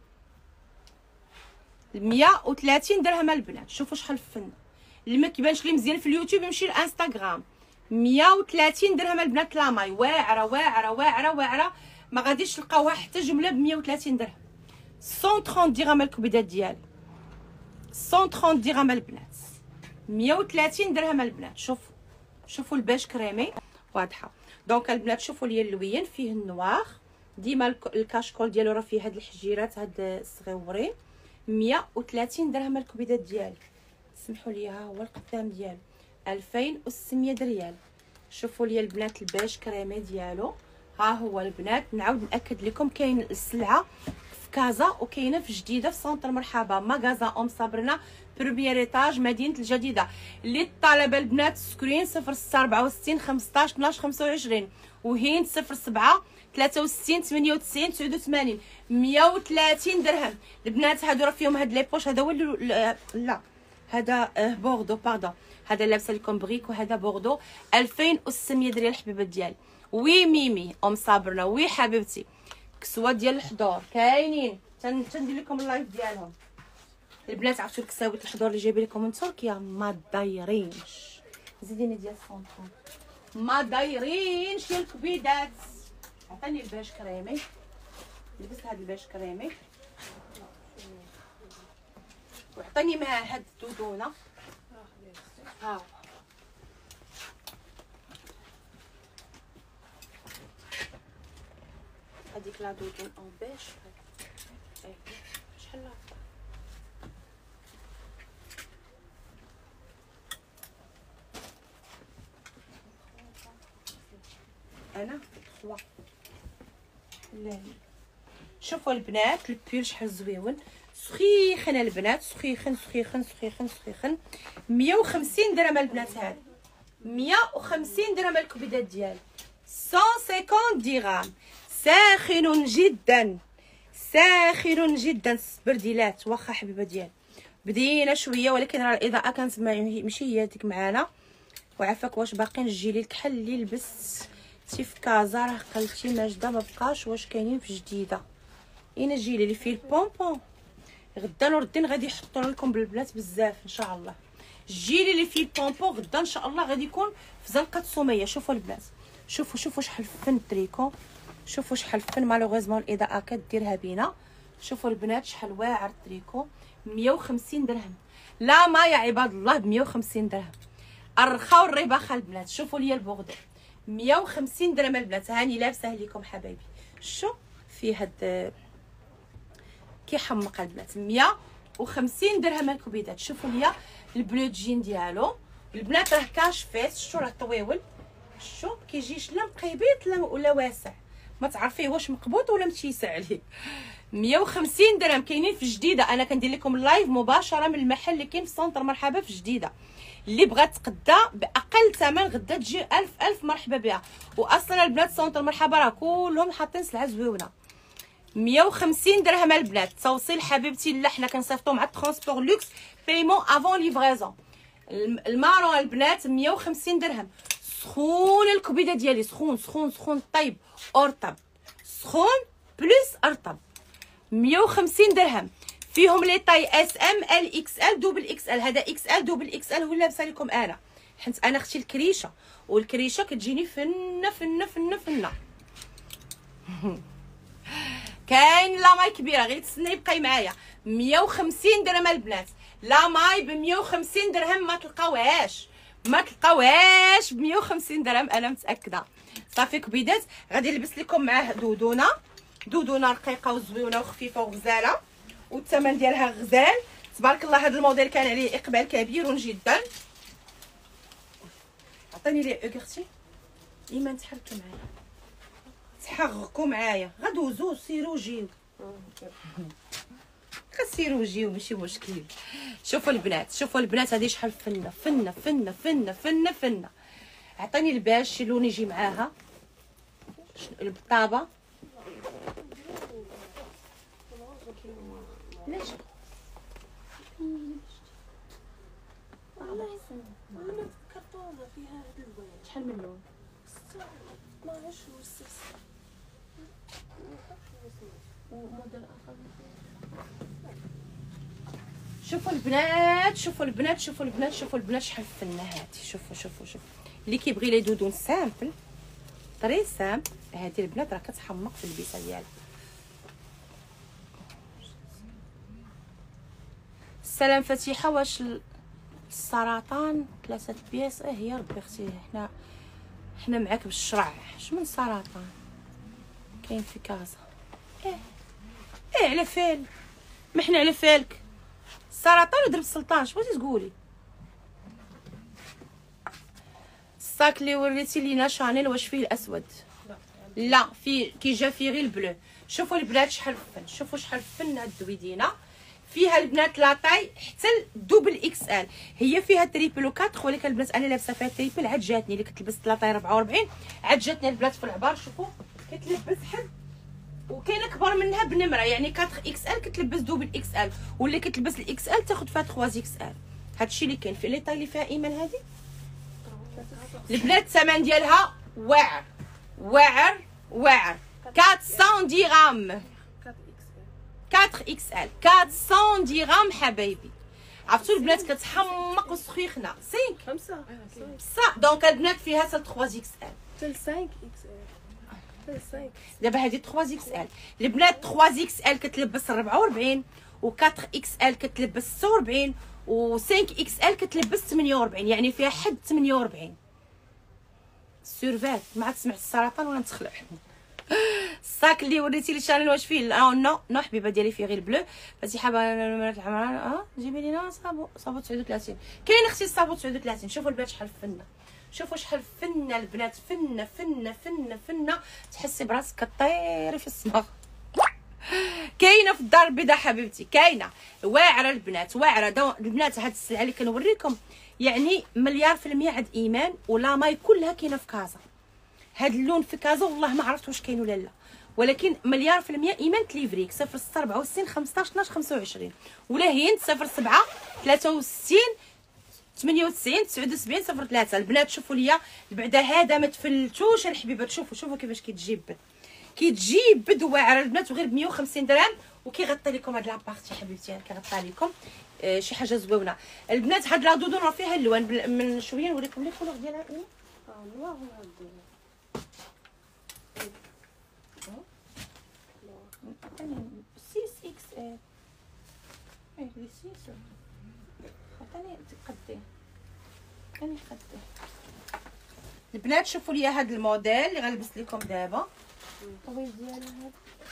S1: 130 درهم البنات. شوفوا شحال الفن. اللي ما كيبانش لي مزيان في اليوتيوب يمشي للانستغرام. 130 درهم البنات. لا ماي واعره واعره واعره واعره، ما غاديش تلقاوها حتى جمله ب 130 درهم. 130 درهم الكبيدات ديالي. 130 درهم البنات. 130 درهم البنات. شوفوا الباش كريمي واضحه. دونك البنات شوفوا لي اللوين فيه النوار ديما الكاشكول ديالو راه فيه هاد الحجيرات هاد الصغيورين. 130 درهم الكبيدات ديالي. سمحوا لي ها هو القدام ديالو 2600 ريال. شوفوا لي البنات الباش كريمي ديالو. ها هو البنات. نعاود ناكد لكم كاين السلعه في كازا وكاينه في جديده في سونتر مرحبا مغازا ام صابرنا بروميير ايطاج مدينه الجديده. اللي الطلبه البنات سكرين 0664 15 12 25 وهين 07 63 98 89 130 درهم. البنات هادو راه فيهم هاد لي بوش. هذا هو لا هذا بوردو باردون، هذا لابسه لكم بريك وهذا بوردو 2600 درهم الحبيبات ديالي. وي ميمي ام صابرنا وي حبيبتي كسوه ديال الحضور كاينين تندير لكم اللايف ديالهم. البنات عرفتوا الكساوات الحضور اللي جايبين لكم من تركيا ما دايرينش. زيديني ديال 130 ما دايرينش ديال الكبيدات. عطيني الباج كريمي، لبست هاد الباج كريمي وعطيني معاه هاد الدودونه. ها هذيك لا دودون اون بيج شحال لا انا 3. لا شوفوا البنات البيل شحال زويون سخيخن البنات سخيخن سخيخن سخيخن سخيخن 150 درهم البنات. هذا 150 درهم الكبيدات ديالي 150 درهم. ساخن جدا ساخن جدا. برديلات واخا حبيبه ديالي بدينا شويه ولكن راه الاضاءه كانت ماشي هي ديك معانا. وعافاك واش باقيين الجيلي الكحل اللي لبست في كازا راه قلتي ماجده ما بقاش. واش كاينين في جديده؟ اين الجيلي اللي فيه البونبون غدا نوردين غادي يحطوا لكم بالبنات بزاف ان شاء الله. الجيلي اللي فيه البونبون غدا ان شاء الله غادي يكون في زنقه سميه. شوفوا البنات شوفوا شحال فن التريكو. شوفوا شحال فن مالوغيزمون الاضاءه كديرها بينا. شوفوا البنات شحال واعر التريكو 150 درهم. لا ما يا عباد الله ب 150 درهم. الرخاو الرباخه البنات. شوفوا ليا البوردو 150 درهم البنات. هاني لابسه لكم حبايبي. شو فيه هاد كيحمق البنات 150 درهم الكبيدات. شوفوا ليا البلو جين ديالو البنات راه كاشفيت. شو راه طويول شو كيجيش لا مقيبيط ولا واسع ما تعرفيه واش مقبوط ولا متيسع عليه. 150 درهم كاينين في جديده. انا كندير لكم اللايف مباشره من المحل اللي كاين في سونتر مرحبا في جديده. اللي بغات تقدا باقل ثمن غدا تجي 1000 مرحبا بها. واصلا البنات سونتر مرحبا راه كلهم حاطين سلعه زويونه. 150 درهم البنات. توصيل حبيبتي لا حنا كنصيفطو مع الترونسبور لوكس بايمون افون ليفريزون. المارون البنات 150 درهم. سخون الكبيده ديالي سخون سخون سخون طيب ارطب سخون بلس ارطب 150 درهم. فيهم لي طاي اس ام ال اكس ال دوبل اكس ال. هذا اكس ال دوبل اكس ال هو اللي لابسه لكم انا حيت انا اختي الكريشه والكريشه كتجيني فنه فنه فنه فنه. كاين لا ماي كبيره غير تسناي بقاي معايا 150 درهم البنات. لا ماي ب 150 درهم ما تلقاوهاش ب 150 درهم انا متاكده. صافي كبيدات غادي نلبس لكم معاه دودونه رقيقه وزويونه وخفيفه وغزاله والثمن ديالها غزال تبارك الله. هذا الموديل كان عليه اقبال كبير جدا. عطيني لي اغرتي ايمان تحركوا معايا تحركوا معايا غدوزو سيرو جيو كسيرو جيو ماشي مشكل. شوفوا البنات هذه شحال فنه فنه فنه فنه فنه فنه. عطيني الباج شي لون يجي معاها البطابه. ليش
S2: انا كرتونه فيها هاد اللون
S1: شحال من لون
S2: 12 و6
S1: وموديل اخر. شوفوا البنات شحال فنه هادي. شوفوا اللي كيبغي لي دودون سامبل طري سامبل هادي البنات راه كتحمق في اللبسه ديالها. السلام فتيحه واش السرطان 3 بياس؟ يا ربي اختي حنا معاك بالشرع. شمن سرطان كاين في كازا؟ على فال ما حنا على فالك السرطان ودرب السلطان. شنو بغيتي تقولي؟ الصاك اللي وريتي لينا شانيل واش فيه الاسود؟
S2: لا
S1: لا في كي جا فيه غير البلو. شوفوا البنات شحال فن، شوفوا شحال فن هاد الدويدينه. فيها البنات لاطاي حتى الدوبل اكس ال، هي فيها تريبل و 4 ولكن البنات انا لابسه فيها تريبل عاد جاتني. اللي كنت لبست لاطاي 44 عاد جاتني البنات في العبار. شوفوا كتلبس حد وكاينه كبر منها بنمره، يعني 4 اكس ال كتلبس دوبل اكس ال، واللي كتلبس الاكس ال تاخذ فيها 3 اكس ال. هادشي اللي كاين في لي طاي اللي فيها ايمن. هذه البنات الثمن ديالها واعر واعر واعر 410 درهم. 4 اكس ال 410 درهم حبايبي. عرفتوا البنات كتحمق وسخيخنا 5 بصح دونك البنات فيها حتى 3 اكس ال
S2: حتى 5 اكس ال.
S1: دابا هذه 3 اكس ال. البنات 3 اكس ال كتلبس 44 و 4 اكس ال كتلبس 46 و 5 اكس ال كتلبس 48، يعني فيها حد 48. سيرفات ما عاد سمعت السرطان ولا نتخلع. الصاك اللي وريتي لي شانل واش فيه؟ نو نو حبيبه ديالي فيه غير البلو. فانت حابه العمران جيبي لينا صابو 39 كاين اختي الصابو 39. شوفوا البنات شحال فنه، شوفوا شحال فنه البنات، فنه فنه فنه فنه تحسي براسك كطيري في السماء. كاينه في الدار البيضاء حبيبتي، كاينه واعره البنات واعره. البنات هاد السلعه اللي كنوريكم يعني مليار في المية عند ايمان، ولا ماي كلها كاينه في كازا. هاد اللون في كازا والله ما عرفت واش كاين ولا لا، ولكن مليار في المية ايمان تليفريك 06 64 15 12 25 ولا هند 07 63 98 79 03. البنات شوفوا ليا بعدا هذا ما تفلتوش الحبيبات. شوفوا كيفاش كيتجيب واعره البنات وغير ب 150 درهم وكيغطي لكم هاد لابارتي حبيبتي. كيغطي لكم شي حاجه زوينه البنات. هاد لا دودون راه فيها اللوان من شويه نوريكم لي الكولور ديالها.
S2: نوار
S1: 6 اكس ال. ايه لي 6 عطاني تقدي انا قدي. البنات شوفوا لي هاد الموديل اللي غنلبس لكم دابا. الطويل ديالها هذا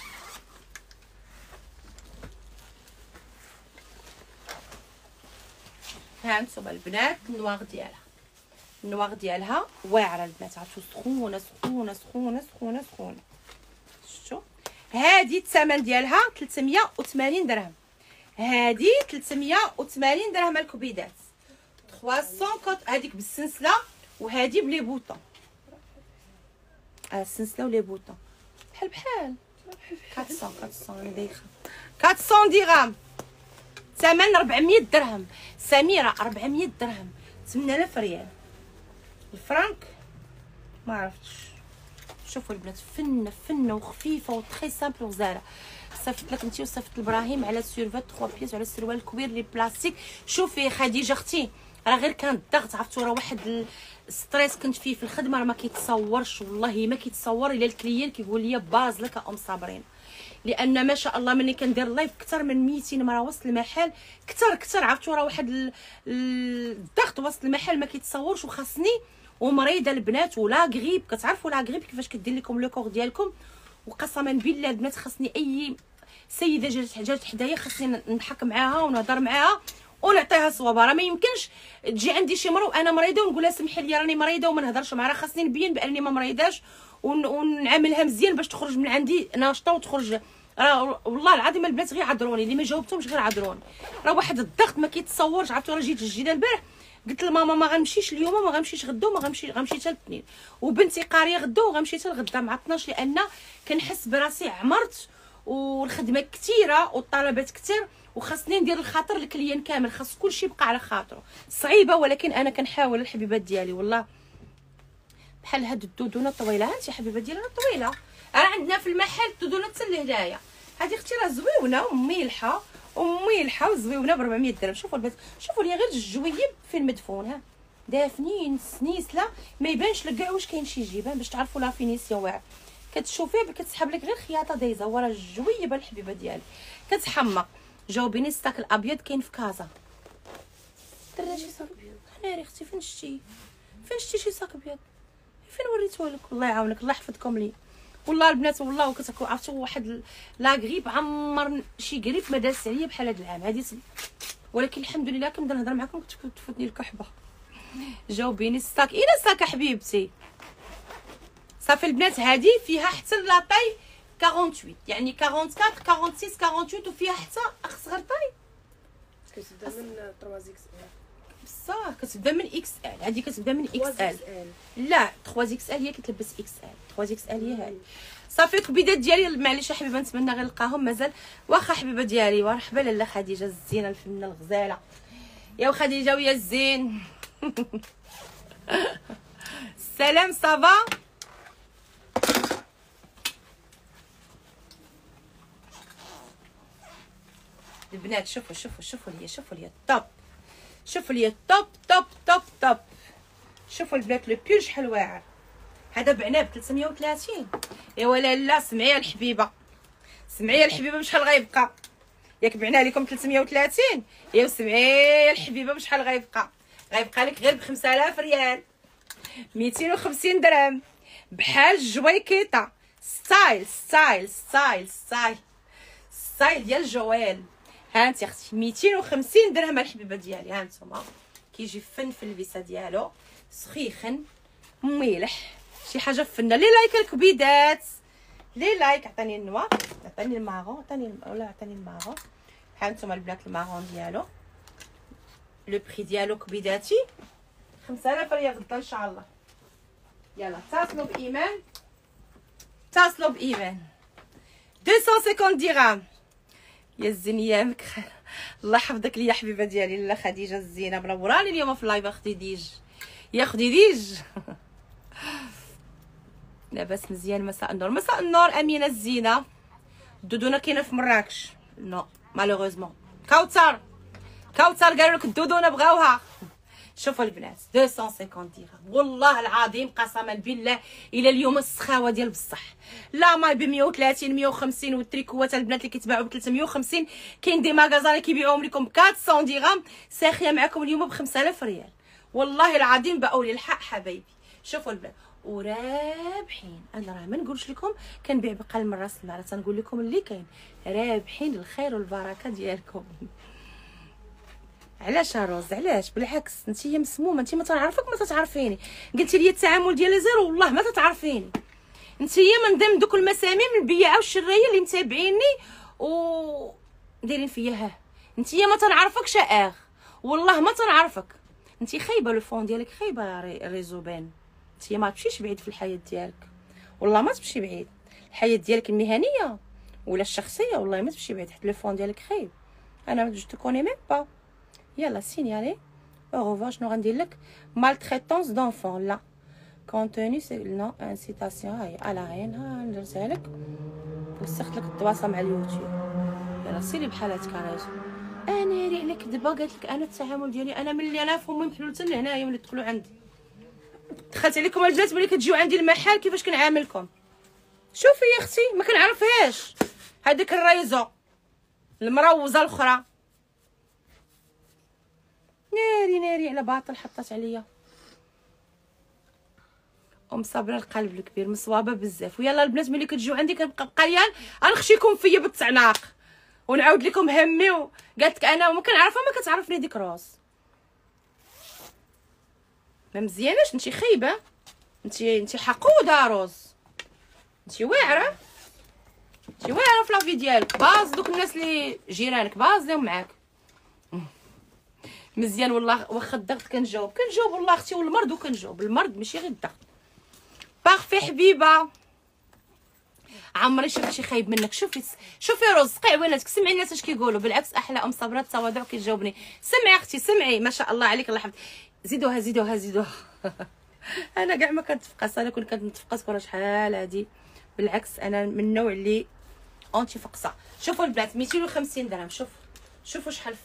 S1: ها انتم البنات. النواغ ديالها واعره البنات. عرفتوا سخونه سخونه سخونه سخونه سخونه. شفتوا هذه الثمن ديالها 380 درهم. هذه 380 درهم الكبيدات 300 كوت. هذيك بالسلسله وهذه بلي بوطون. السلسله ولي بوطون بحال 400 انا دايخه 400 درهم. ثمن 400 درهم. سميره 400 درهم 8000 ريال. الفرنك ما عرفتش. شوفوا البنات فنه وخفيفه وتري سامبل وزاره. صيفط لك انت وصيفط لابراهيم على سيرفات 3 بياس وعلى السروال الكبير لي بلاستيك. شوفي خديجه اختي راه غير كان الضغط. عرفتوا راه واحد الستريس كنت فيه في الخدمه راه ما كيتصورش والله ما كيتصور. الا الكليان كيقول لي باز لك ام صابرين، لان ما شاء الله ملي كندير لايف اكثر من 200 مره وسط المحل كثر. عرفتوا راه واحد الضغط وسط المحل ما كيتصورش. وخاصني ومريضه البنات ولا غريب. كتعرفوا لا غريب كيفاش كدير لكم لو كور ديالكم. وقسما بالله البنات خاصني اي سيده جات حدايا خاصني نضحك معاها ونهضر معاها ونعطيها صوابه. راه ما يمكنش تجي عندي شي مره وانا مريضه ونقول لها سمحي لي راني مريضه وما نهضرش معها. راه خاصني نبين بانني ما مريضاش ونعاملها مزيان باش تخرج من عندي ناشطه وتخرج. راه والله العظيم البنات غير عذروني اللي ما جاوبتهمش غير عذروني. راه واحد الضغط ما كيتصورش. عرفتوا راه جيت الجيده البارح قلت لماما ما غنمشيش اليوم وما غنمشيش غدا وما غنمشي حتى الاثنين، وبنتي قاريه غدا وغنمشي حتى الغدا مع 12 لان كنحس براسي عمرت والخدمه كثيره والطلبات كثير وخاصني ندير الخاطر الكليان كامل. خاص كلشي يبقى على خاطره. صعيبه ولكن انا كنحاول الحبيبات ديالي والله. بحال هاد الدودونه الطويله ها انت حبيبه ديالنا طويله. راه عندنا في المحل الدودونه حتى لهنايا. هذه اختي راه زويونه وميلحه وزويونه ب 400 درهم. شوفوا البنات شوفوا لي غير الجويب فين مدفون ها دافنين سنيسله ما يبانش لك كاع واش كاين شي جيبان باش تعرفوا لا فينيسيون واعر. كتشوفيها كتسحب لك غير خياطه دايزه ورا الجويبه الحبيبه ديالي كتحمق. جاوبيني الساك الابيض كاين في كازا. درنا شي ساك ابيض حناري اختي فين شتي شي ساك ابيض فين وريته لك؟ الله يعاونك الله يحفظكم لي والله البنات. والله كتكون عرفتوا واحد لا غريب عمر شي غريب ما دازت عليا بحال هذا العام هذه ولكن الحمد لله كنبدا نهضر معكم تفوتني الكحبه. جاوبيني الساك اين الساك حبيبتي صافي البنات هذه فيها حتى لاطاي 48 يعني 44 46 48 وفيها حتى اصغر طاي
S2: كتبدا من 3 اكس ال.
S1: بصح كتبدا من اكس ال. هذه كتبدا من اكس
S2: 3
S1: ال.
S2: اكس ال.
S1: لا 3 اكس ال هي كتلبس اكس ال. 3 اكس ال هي هاي. صافي الكبيدات ديالي معليش يا حبيبه نتمنى غير نلقاهم مازال. واخا حبيبه ديالي مرحبا لاله خديجه الزينه الفنه الغزاله يا خديجه ويا الزين. السلام صافا. البنات شوفوا لي الطوب. شوفوا لي الطوب توب. شوفوا البنات لو بيل شحال واعر. هذا بعناه ب 330. ايوا لا سمعي الحبيبه بشحال غيبقى. ياك بعناه لكم 330 ايوا سمعي الحبيبه بشحال غيبقى لك غير ب 5000 ريال 250 درهم بحال الجويكيطه. ستايل ديال جوال. ها انت اختي 250 درهم الحبيبه ديالي. ها انتما كيجي فن في اللبسه ديالو سخيخن مميلح شي حاجه فنه. لي لايك الكبيدات لي لايك. عطاني النوار عطاني الماغون عطاني الماغون. ها انتما البنات الماغون ديالو لو بري ديالو كبيداتي 5000 ريال غدا ان شاء الله. يلا اتصلوا بايمان 250 درهم يا الزنيامك. الله يحفظك لي يا حبيبه ديالي لاله خديجه الزينه منوراني اليوم في اللايف. اختي ديج يا اختي ديج. لاباس مزيان. مساء النور امينه الزينه. الدودونه كاينه في مراكش؟ نو مالوغوزمون. كوثر قالوا لك الدودونه بغاوها. شوفوا البنات 250 درهم والله العظيم قسما بالله الى اليوم السخاوه ديال بصح. لا ماي ب 130 150 والتريكوات البنات اللي كيتباعوا ب 350. كاين دي ماغازان اللي كيبيعوهم لكم ب 400 درهم. ساخيه معكم اليوم ب 5000 ريال والله العظيم باولي الحق حبايبي. شوفوا البنات ورابحين. انا راه ما نقولش لكم كنبيع بقال من راس المال تنقول لكم اللي كاين رابحين الخير والبركه ديالكم. علاش الروز علاش؟ بالعكس نتيا مسمومه. انت ما تنعرفك ما تتعرفيني. قلتي لي التعامل ديالي زيرو والله ما تتعرفيني. نتيا من ضمن دوك المسامير البياعه والشرايه اللي متابعيني و دايرين فيا ها. نتيا ما تنعرفكش والله ما تنعرفك. انت خايبه لو فون ديالك خايبه ريزوبان. نتيا ما تمشيش بعيد في الحياه ديالك والله ما تمشي بعيد. الحياه ديالك المهنيه ولا الشخصيه والله ما تمشي بعيد حيت لو فون ديالك خايب. انا جو تكوني ميم با. يلا سينيالي اوغوفوار. شنو غندير لك؟ مالتريتونس دونفون لا كونتوني سي نو انسيتاسيون. هاي على عين ها ندرتها لك وسخت لك التواصل مع اليوتيوب. يلا سيري بحالاتك علاش انا ناري عليك دابا. قالت لك انا التعامل ديالي انا ملي انا فمي محلول حتى لهنايا ملي تدخلوا عندي دخلت عليكم البنات ملي كتجيو عندي المحل كيفاش كنعاملكم. شوفي يا اختي ما كنعرفهاش هذيك الريزو المروزه الاخرى. ناري على باطل حطات عليا. صابره القلب الكبير مصوابه بزاف. ويلا البنات ملي كتجيو عندي كنبقى بقريان غنخشيكم فيا بالتعناق ونعاود لكم همي. وقالت لك انا ما كنعرفها ما كتعرفني ديك روز. ما مزياناش انت خايبه. انت حقوده روز. انت واعره في لافي ديالك. باز دوك الناس اللي جيرانك باز لهم معاك مزيان والله. واخا الضغط كنجاوب والله اختي والمرض وكنجاوب المرض ماشي غير الضغط. بارفي حبيبه عمري شفت شي خايب منك. شوفي روز سقي عويناتك سمعي الناس اش كيقولوا. بالعكس احلى صابره التواضع كيجاوبني. سمعي اختي سمعي ما شاء الله عليك الله يحفظك. زيدوها انا كاع ما كنتفقس. انا كنت كنتفقس راه شحال هادي. بالعكس انا من النوع اللي اونتي فقصه. شوفوا البنات 250 درهم. شوفوا شحال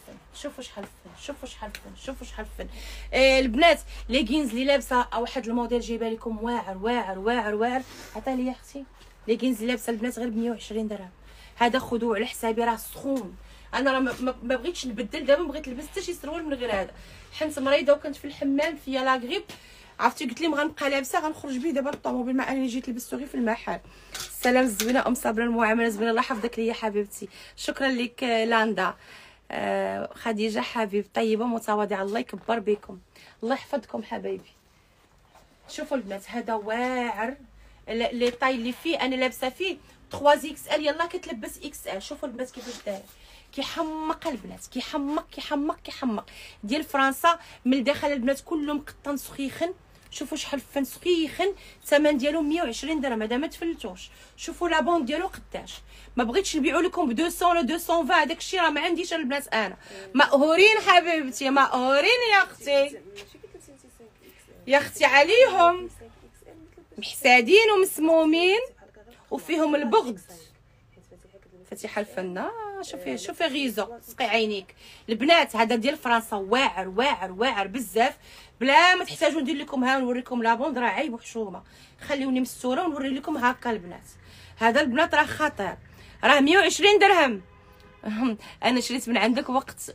S1: فن. البنات ليغينز اللي لابسه او واحد الموديل جايبه لكم واعر. عطيني يا اختي ليغينز اللي لابسه البنات غير ب 120 درهم. هذا خذوه على حسابي راه سخون. انا راه ما بغيتش نبدل دابا. بغيت نلبس حتى شي سروال من غير هذا حنت مريضه وكنت في الحمام فيا لا غريب عرفتي. قلت لهم غنبقى لابسه غنخرج بيه دابا للطوموبيل مع اني جيت لبستو غير في المحل. السلام الزوينه صابره المعامله زوينه الله يحفظك لي يا حبيبتي. شكرا لك لاندا. خديجه حبيب طيبه متواضعه الله يكبر بكم الله يحفظكم حبايبي. شوفوا البنات هذا واعر لي طاي اللي فيه انا لابسه فيه 3 اكس ال، يلا كتلبس اكس ال. شوفوا البنات كيفاش داير، كيحمق البنات، كيحمق ديال فرنسا من الداخل البنات، كله مقطن سخيخن. شوفوا شحال فن سخيخن، الثمن ديالو 120 درهم، هذا ما تفلتوش. شوفوا لابون ديالو قداش، ما بغيتش نبيعو لكم ب 200 ولا 220، هذاك الشيء راه ما عنديش البنات. انا مقهورين حبيبتي، مقهورين يا اختي، يا اختي عليهم محسادين ومسمومين وفيهم البغض. فتيحه الفنه، شوفي غيزو، سقي عينيك البنات. هذا ديال فرنسا، واعر بزاف، بلا ما تحتاجوا ندير لكم ها ونوريكم لابوند، راه عيب وحشومه. خليوني مستوره ونوري لكم هكا البنات. هذا البنات راه خطير، راه 120 درهم. انا شريت من عندك وقت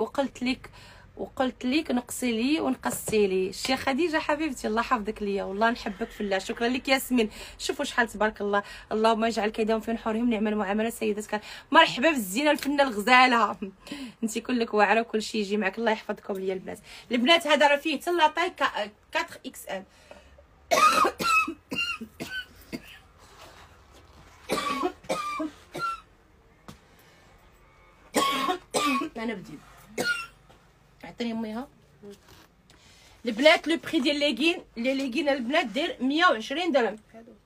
S1: وقلت لك نقصي لي ونقصتي لي. الشيخ خديجه حبيبتي الله يحفظك ليا، والله نحبك في الله. شكرا لك ياسمين. شوفوا شحال تبارك الله، اللهم اجعل كيدهم في نحورهم، نعم المعامله سيدتك. مرحبا بالزينه الفنه الغزاله، انت كلك واعره وكل شيء يجي معك. الله يحفظكم ليا البنات. البنات هذا راه فيه حتى لاطاي 4 اكس ال. انا بديت عطيني اميها البنات. لو بري ديال لي ليغين البنات داير 120 درهم.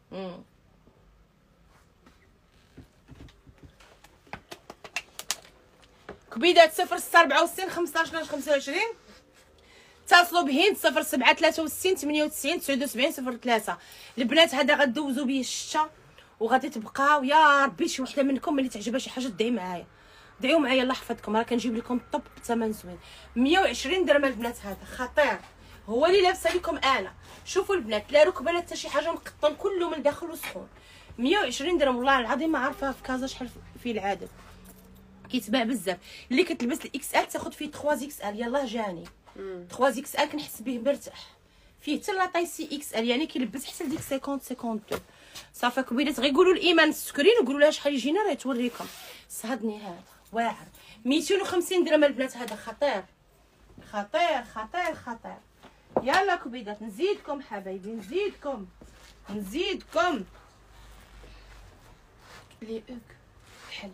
S1: كبيدات 0664 15 25. اتصلوا بهند 0763 98 79 03. البنات هذا غدوزوا به الشتا وغادي تبقاو. يا ربي شي وحده منكم اللي تعجبها شي حاجه دعي معايا، دعيو معايا الله يحفظكم، راه كنجيب لكم الطب بثمن زوين. 120 درهم البنات، هذا خطير، هو اللي لابسه لكم انا. شوفوا البنات، لا ركبه لا حتى شي حاجه، مقطن كله من الداخل وسخون. 120 درهم والله العظيم ما عارفه في كازا شحال فيه العدد، كيتباع بزاف. اللي كتلبس الاكس ال تاخذ فيه 3 اكس ال. يلاه جاني 3 اكس ال، كنحس به مرتاح. فيه حتى لاطاي سي اكس ال، يعني كيلبس حتى لديك 50 52. صافي كبيرات غير قولوا لايمان السكرين وقولوا لها شحال يجينا راه توريكم. صهدني هذا واعر 250 درهم البنات، هذا خطير خطير خطير خطير. يلا كبيدات نزيدكم حبايبي، نزيدكم لي اوك حل.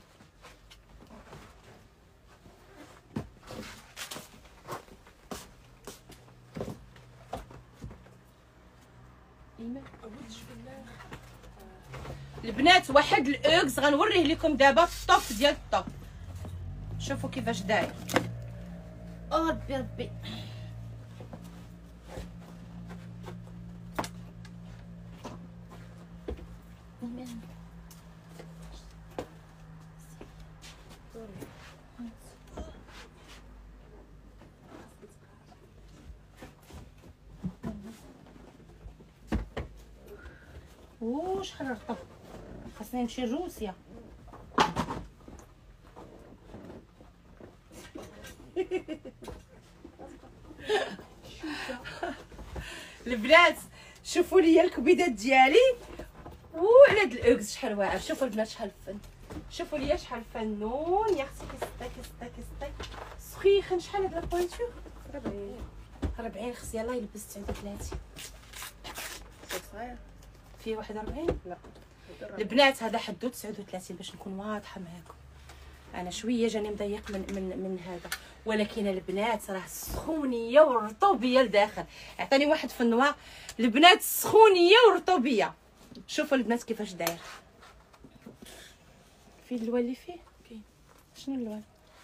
S1: البنات واحد الاوكس غنوريه لكم دابا، الطوب ديال الطوب. شوفوا كيفاش داير، ربي شحال رطب، خاصني نمشي لروسيا. البنات شوفوا لي الكبيدات ديالي وعلى هاد الاوكس شحال واعر. شوفوا البنات شحال فن، شوفوا لي شحال فنون يا اختي. كيستاك سخيخن. شحال هاد البوينتور؟ 40 خص. يلاه يلبس 39
S2: صغير
S1: فيه 41.
S2: لا
S1: البنات هذا حدو 39 باش نكون واضحه معاكم. انا شويه جاني مضيق من هذا، ولكن البنات راه سخونيه ورطوبيه لداخل. عطاني واحد في النوار البنات، سخونيه ورطوبيه. شوفوا البنات كيفاش داير. فيه اللوان اللي فيه كاين. شنو اللوان؟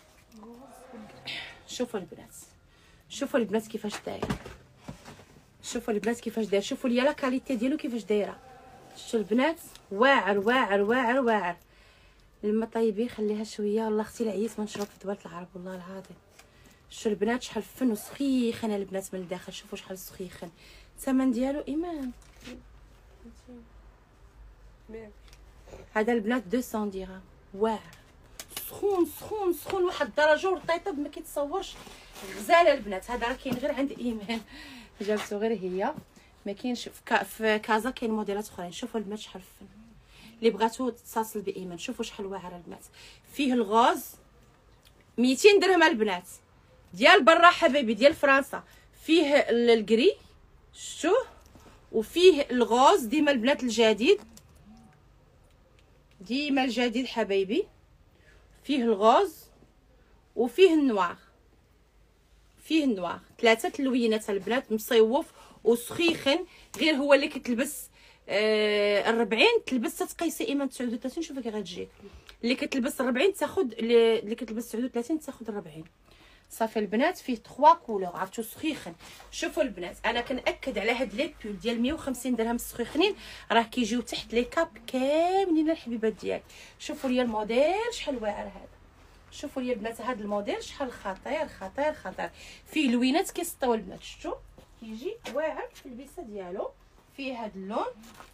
S1: شوفوا البنات كيفاش داير. شوفوا البنات كيفاش داير. شوفوا ليا لا كاليتي ديالو كيفاش دايره. شوفوا البنات واعر. لما طيبي خليها شويه. والله اختي العييت ما نشرب في دول العرب والله العظيم. شوفوا البنات شحال فن وسخيخن البنات من الداخل. شوفوا شحال سخيخن. الثمن ديالو ايمان هذا البنات 200 درهم. واعر سخون واحد الدرجه ورطيطب ما كيتصورش. غزاله البنات. هذا راه كاين غير عند ايمان، جابته غير هي، ما كاينش في كازا. كاين موديلات اخرين. شوفوا البنات شحال فن. اللي بغاتو تتصل بايمان. شوفوا شحال واعر البنات. فيه الغوز 200 درهم البنات ديال برا حبايبي، ديال فرنسا. فيه الكري شتوه وفيه الغوز ديما البنات الجديد، ديما الجديد حبايبي، فيه الغوز وفيه النوار، فيه النوار. ثلاثه اللوينات البنات مصيوف وسخيخن. غير هو اللي كتلبس 40 تلبس تقيسي ايمان 39. شوفي كي غتجيك اللي كتلبس 40 تاخذ اللي كتلبس 39 تاخذ 40. صافي البنات فيه 3 كولور، عرفتو سخيخن. شوفوا البنات انا كنأكد على هاد لي بول ديال 150 درهم السخيخنين، راه كيجيو تحت لي كاب كاملين الحبيبات ديالي. شوفوا لي الموديل شحال واعر هذا، شوفوا لي البنات هذا الموديل شحال خطير خطير خطير. فيه لوينات كيسطيو البنات، شفتوا كيجي واعر في البيسه ديالو. فيه هذا اللون،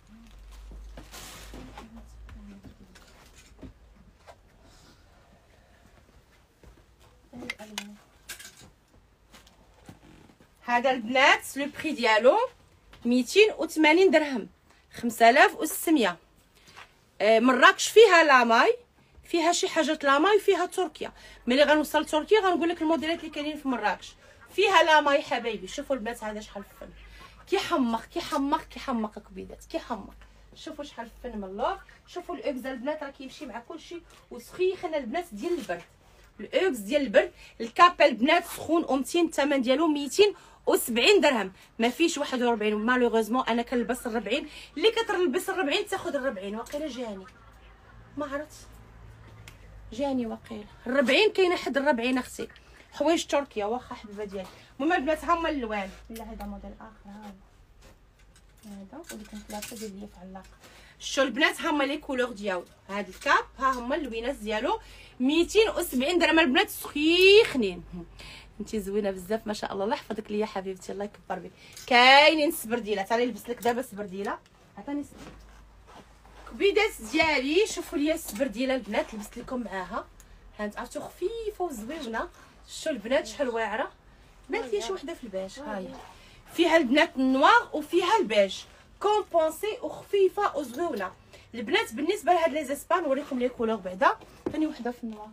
S1: هذا البنات لو بري ديالو 280 درهم، 5600. مراكش فيها لاماي، فيها شي حاجات لاماي، فيها تركيا. ملي غنوصل لتركيا غنقول لك الموديلات اللي كاينين في مراكش. فيها لاماي حبايبي. شوفوا البنات هذا شحال فن، كيحمق كيحمق كيحمق كبيدات كيحمق. شوفوا شحال فن من اللور. شوفوا الاوكز البنات راه كيمشي مع كلشي وسخيخن البنات ديال البرد. الاوكس ديال البرد الكاب البنات سخون ومتين. الثمن ديالو 270 درهم، ما فيش 41. مالوغوزمون انا كنلبس 40. اللي كتلبس 40 تاخذ 40. واقيلا جاني ما عرفت، جاني واقيلا 40 كاينه حد 40 اختي. حوايج تركيا واخا حبيبه ديالي. المهم البنات ها هما الالوان. لا هذا موديل اخر، هذا ولكن ثلاثه ديال اللي في علاقه. شو البنات ها هما لي كولور ديالو. هذا الكاب ها هما اللوينات ديالو 270 درهم البنات سخيخنين. انتي زوينه بزاف ما شاء الله. الله يحفظك ليا حبيبتي الله يكبر بك. كاينين السبرديلات، انا نلبس لك دابا سبرديله. عطاني كبيدات ديالي. شوفوا ليا السبرديله البنات لبست لكم معاها. هانت عرفتو خفيفه وزوينه. شو البنات شحال واعره. بانت لي شي وحده في الباج. ها هي فيها البنات النوار وفيها البيج كومبونسي وخفيفه وزوينه. البنات بالنسبه لهاد لي زيسبان نوريكم لي كولور بعدا. ثاني وحده في النوار.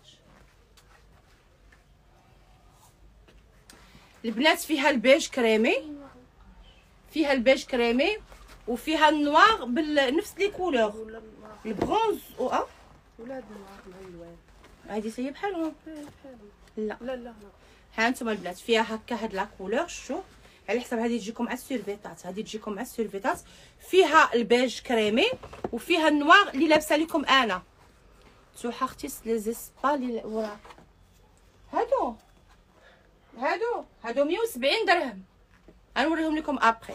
S1: البنات فيها البيج كريمي، فيها البيج كريمي وفيها النوار بنفس لي كولور البرونز ولا
S2: ولاد النوار مع الالوان.
S1: هادي سي بحالهم. لا
S2: لا لا
S1: ها انتم البنات فيها هكا هاد لا كولور. شوف على حسب هذه تجيكم مع السيرفيتات، هذه تجيكم مع السيرفيتات. فيها البيج كريمي وفيها النوار اللي لابسه لكم انا. توحا اختي لي زيسبا لي وراك. هادو 170 درهم. غنوريهم لكم ابري.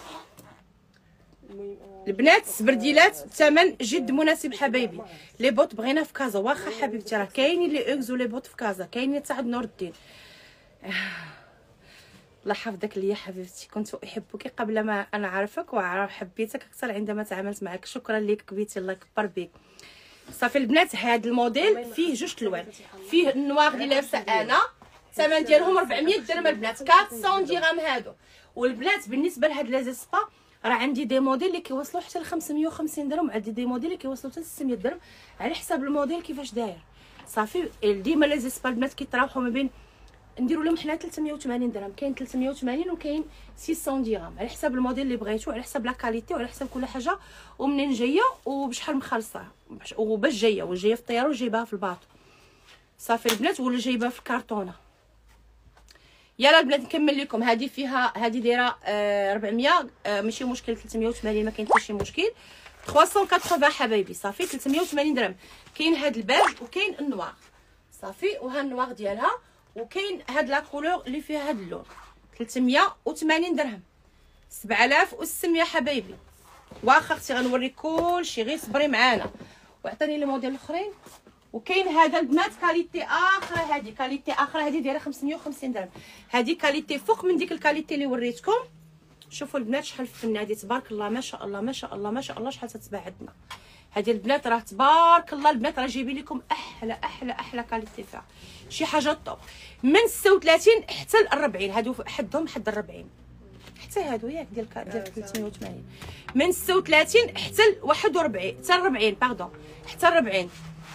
S1: البنات السبرديلات الثمن جد مناسب حبايبي. لي بوط بغينا في كازا واخا حبيبتي راه كاينين لي اوكز ولي بوط في كازا، كاينين تاع نور الدين. الله يحفظك ليا حبيبتي. كنت احبك قبل ما انا عارفك وعارف حبيتك اكثر عندما تعاملت معك. شكرا لك كبيتي الله يكبر بك. صافي البنات هذا الموديل فيه جوج الوان. فيه النوار اللي لابسه انا الثمن ديالهم 400 درهم البنات 400 درهم هادو. والبنات بالنسبه لهاد لي زيسبا راه عندي دي موديل اللي كيوصلوا حتى ل 550 درهم، عندي دي موديل اللي كيوصلوا حتى ل 600 درهم على حساب الموديل كيفاش داير. صافي ديما لي زيسبا البنات كيتراوحوا ما بين نديروا لهم حنا 380 درهم، كاين 380 وكاين 600 درهم على حساب الموديل اللي بغيتو، على حساب لا كاليتي وعلى حساب كل حاجه ومنين جايه وبشحال مخلصه وباش جايه في الطياره وجايباها في الباطو. صافي البنات ولا جايباها في الكرتونه. يلا البنات نكمل لكم. هذه فيها هذه دايره 400 ماشي مشكل 380 ما كاين حتى شي مشكل. 380 حبايبي. صافي 380 درهم. كاين هذا الباج وكاين النوار. صافي وها النوار ديالها وكاين هاد لا كولور اللي فيها هاد اللون 380 درهم 7600 حبايبي. واخا اختي غنوري كلشي غير صبري معانا وعطيني لي موديل الاخرين. وكاين هذا البنات كاليتي اخرى، هذه كاليتي اخرى، هذه دايره 550 درهم. هذه كاليتي فوق من ديك الكاليتي اللي وريتكم. شوفوا البنات شحال فن هذه تبارك الله ما شاء الله ما شاء الله ما شاء الله شحال تتباع عندنا. هذه البنات راه تبارك الله البنات راه جايبين لكم احلى كاليتي فيها شي حاجه طوب. من 36 حتى ل 40 هادو حدهم حد 40 حتى هادو ياك ديال 380 من 36 حتى ل 41 حتى 40 باردون حتى 40.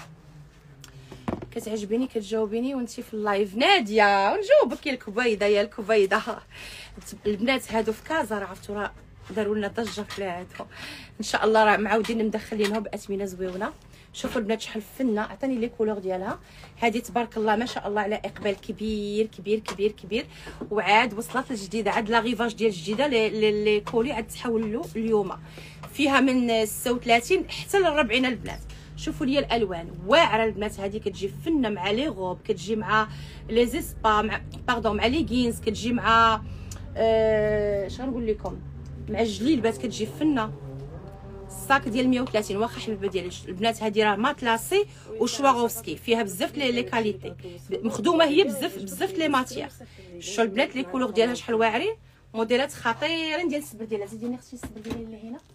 S1: كتعجبيني كتجاوبيني وانتي في اللايف ناديه ونجاوبك يا الكبيده يا الكبيده. البنات هادو في كازا راه عرفتوا راه داروا لنا ضجه في بلادهم. ان شاء الله راه معاودين مدخلينهم باثمنه زويونه. شوفوا البنات شحال فنه، عطاني لي كولور ديالها. هذه تبارك الله ما شاء الله على اقبال كبير كبير كبير كبير. وعاد وصلت الجديده، عاد لا ريفاج ديال الجديده لي كولي عاد تحول له اليوم. فيها من 36 حتى ل 40 البنات. شوفوا لي الالوان واعره البنات. هذه كتجي فنه مع لي غوب، كتجي مع لي زيسبا، مع باردون مع لي غينز، كتجي مع اش غنقول لكم، مع الجليلبات كتجي فنه. الصاك ديال 130 واخا حبيبه ديالي البنات. هذه راه ماتلاسي وشواغوفسكي، فيها بزاف لي كاليتي، مخدومه هي بزاف لي ماتيير. شوفوا البنات لي كولور ديالها شحال واعرين، موديلات خطيرين ديال الصبر ديالها. زيديني اختي الصبر ديالي اللي هنا.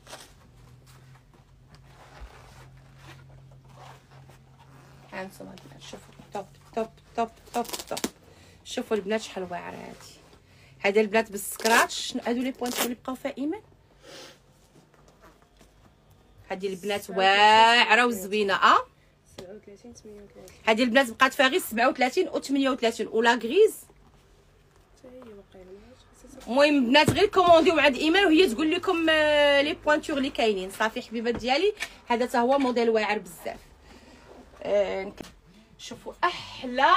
S1: هانتوما البنات شوفوا توب توب توب توب توب. شوفوا البنات شحال واعره هذه البنات بالسكراتش. هادو لي بوانتور اللي بقاو فائما. هذه البنات واعره وزوينه.
S2: 37 38
S1: هذه البنات بقات فيها غير 37 و 38 ولا غريز. المهم بنات غير كومونديو عند ايمان وهي تقول لكم لي بوانتور اللي كاينين. صافي حبيبات ديالي، هذا حتى هو موديل واعر بزاف. شوفوا احلى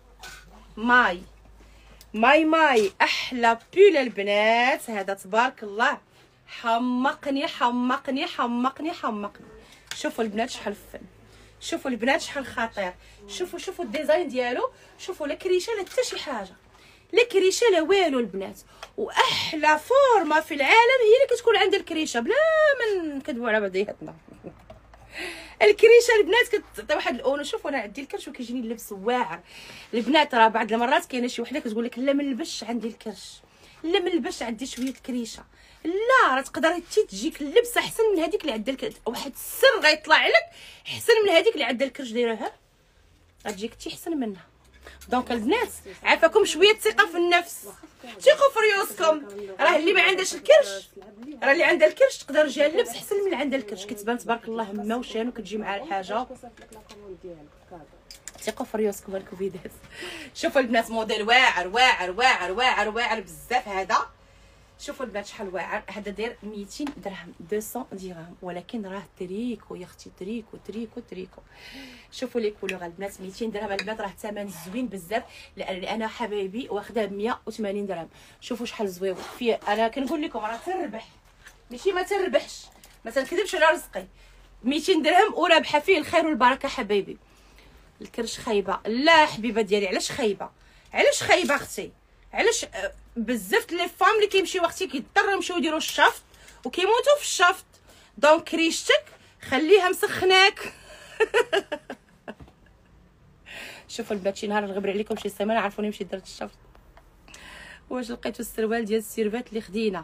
S1: ماي احلى بول البنات. هذا تبارك الله حمقني حمقني حمقني حمقني. شوفوا البنات شحال فن، شوفوا البنات شحال خطير. شوفوا الديزاين ديالو. شوفوا لا كريشه لا حتى شي حاجه، لا كريشه لا والو البنات. واحلى فورمه في العالم هي اللي كتكون عند الكريشه، بلا ما نكذبوا على بعضياتنا. الكريشه البنات كتعطي واحد الاونو. شوفوا انا عندي الكرش وكيجيني اللبس واعر البنات. راه بعض المرات كاينه شي وحده كتقول لك لا ما نلبسش عندي الكرش، لا ما نلبسش عندي شويه كريشه. لا راه تقدري تجيك اللبسه احسن من هذيك اللي عندها الكرش. واحد السر غيطلع لك احسن من هذيك اللي عندها الكرش دايرها، غتجيك تي احسن منها. دونك البنات عافاكم شويه ثقه في النفس، ثقوا في ريوسكم. راه اللي ما عندهاش الكرش، راه اللي عندها الكرش تقدر تجيها اللبس احسن من اللي عندها الكرش. كتبان تبارك الله هما وشان وكتجي مع الحاجه. ثقوا في ريوسكم الكوفيدات. شوفوا البنات موديل واعر واعر واعر واعر واعر بزاف هذا. شوفوا البنات شحال واعر. هذا داير 200 درهم 200 درهم، ولكن راه تريكو يا اختي، تريكو تريكو تريكو. شوفوا لي كولور البنات 200 درهم البنات. راه الثمن زوين بزاف لان انا حبايبي واخدها ب 180 درهم. شوفوا شحال زويون فيه. انا كنقول لكم راه تربح ماشي ما تربحش، ما تنكذبش على رزقي. 200 درهم ورابحه فيه الخير والبركه حبايبي. الكرش خايبه لا حبيبه ديالي. علاش خايبه؟ علاش خايبه اختي؟ علاش بزاف لي فام اللي كيمشيو اختي كيضطروا يمشيو يديروا الشفط وكيموتوا في الشفط. دونك كريشتك خليها مسخناك. شوفوا البنات شي نهار نغبر عليكم شي سيمانه عرفوني نمشي درت الشفط. واش لقيتو السروال ديال السيرفات اللي خدينا؟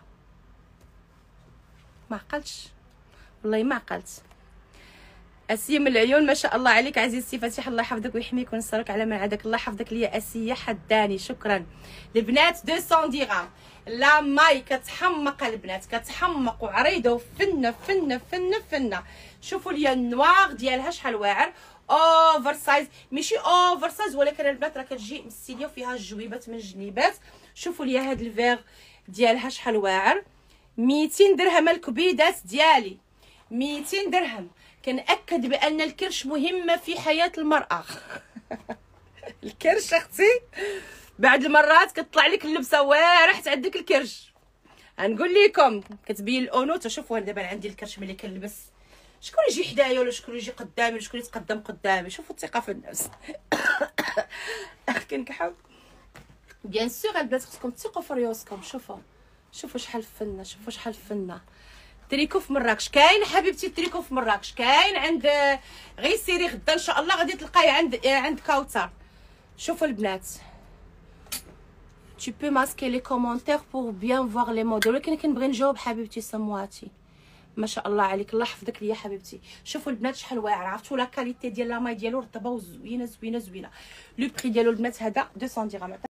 S1: ما عقلتش والله ما عقلت. اسيه من العيون ما شاء الله عليك عزيزتي فتيح، الله يحفظك ويحميك وينصرك على من عادك. الله يحفظك ليا اسيه حداني. شكرا. البنات 200 درهم. لا ماي كتحمق البنات، كتحمق وعريضه وفنه فنه فنه فنه. شوفوا ليا النوار ديالها شحال واعر. اوفر سايز ماشي اوفر سايز، ولكن البنات راه كتجي مستيليه وفيها جويبات من الجنيبات. شوفوا ليا هاد الفيغ ديالها شحال واعر. 200 درهم الكبيدات ديالي، 200 درهم. كنأكد بان الكرش مهمه في حياه المراه. الكرش اختي بعد المرات كتطلع لك اللبسه واعره حتى عندك الكرش. غنقول لكم كتبين الاونوثه. شوفوا انا دابا عندي الكرش ملي كنلبس شكون يجي حدايا ولا شكون يجي قدامي ولا شكون يتقدم قدامي. شوفوا الثقه في النفس. كنكحل بيان سور البنات خصكم تثقوا في ريوسكم. شوفوا شحال فنه، شوفوا شحال فنه. تريكو في مراكش كاين حبيبتي، تريكو في مراكش كاين عند غير سيري غدا ان شاء الله غادي تلقايه عند كوثر. شوفوا البنات tu peux masquer les commentaires pour bien voir les modèles، ولكن كنبغي نجاوب حبيبتي سمواتي. ما شاء الله عليك الله يحفظك ليا حبيبتي. شوفوا البنات شحال واعر. عرفتوا لا كاليتي ديال لا ماي ديالو رطبه وزوينه زوينه زوينه. لو بري ديالو البنات هذا 200 درهم.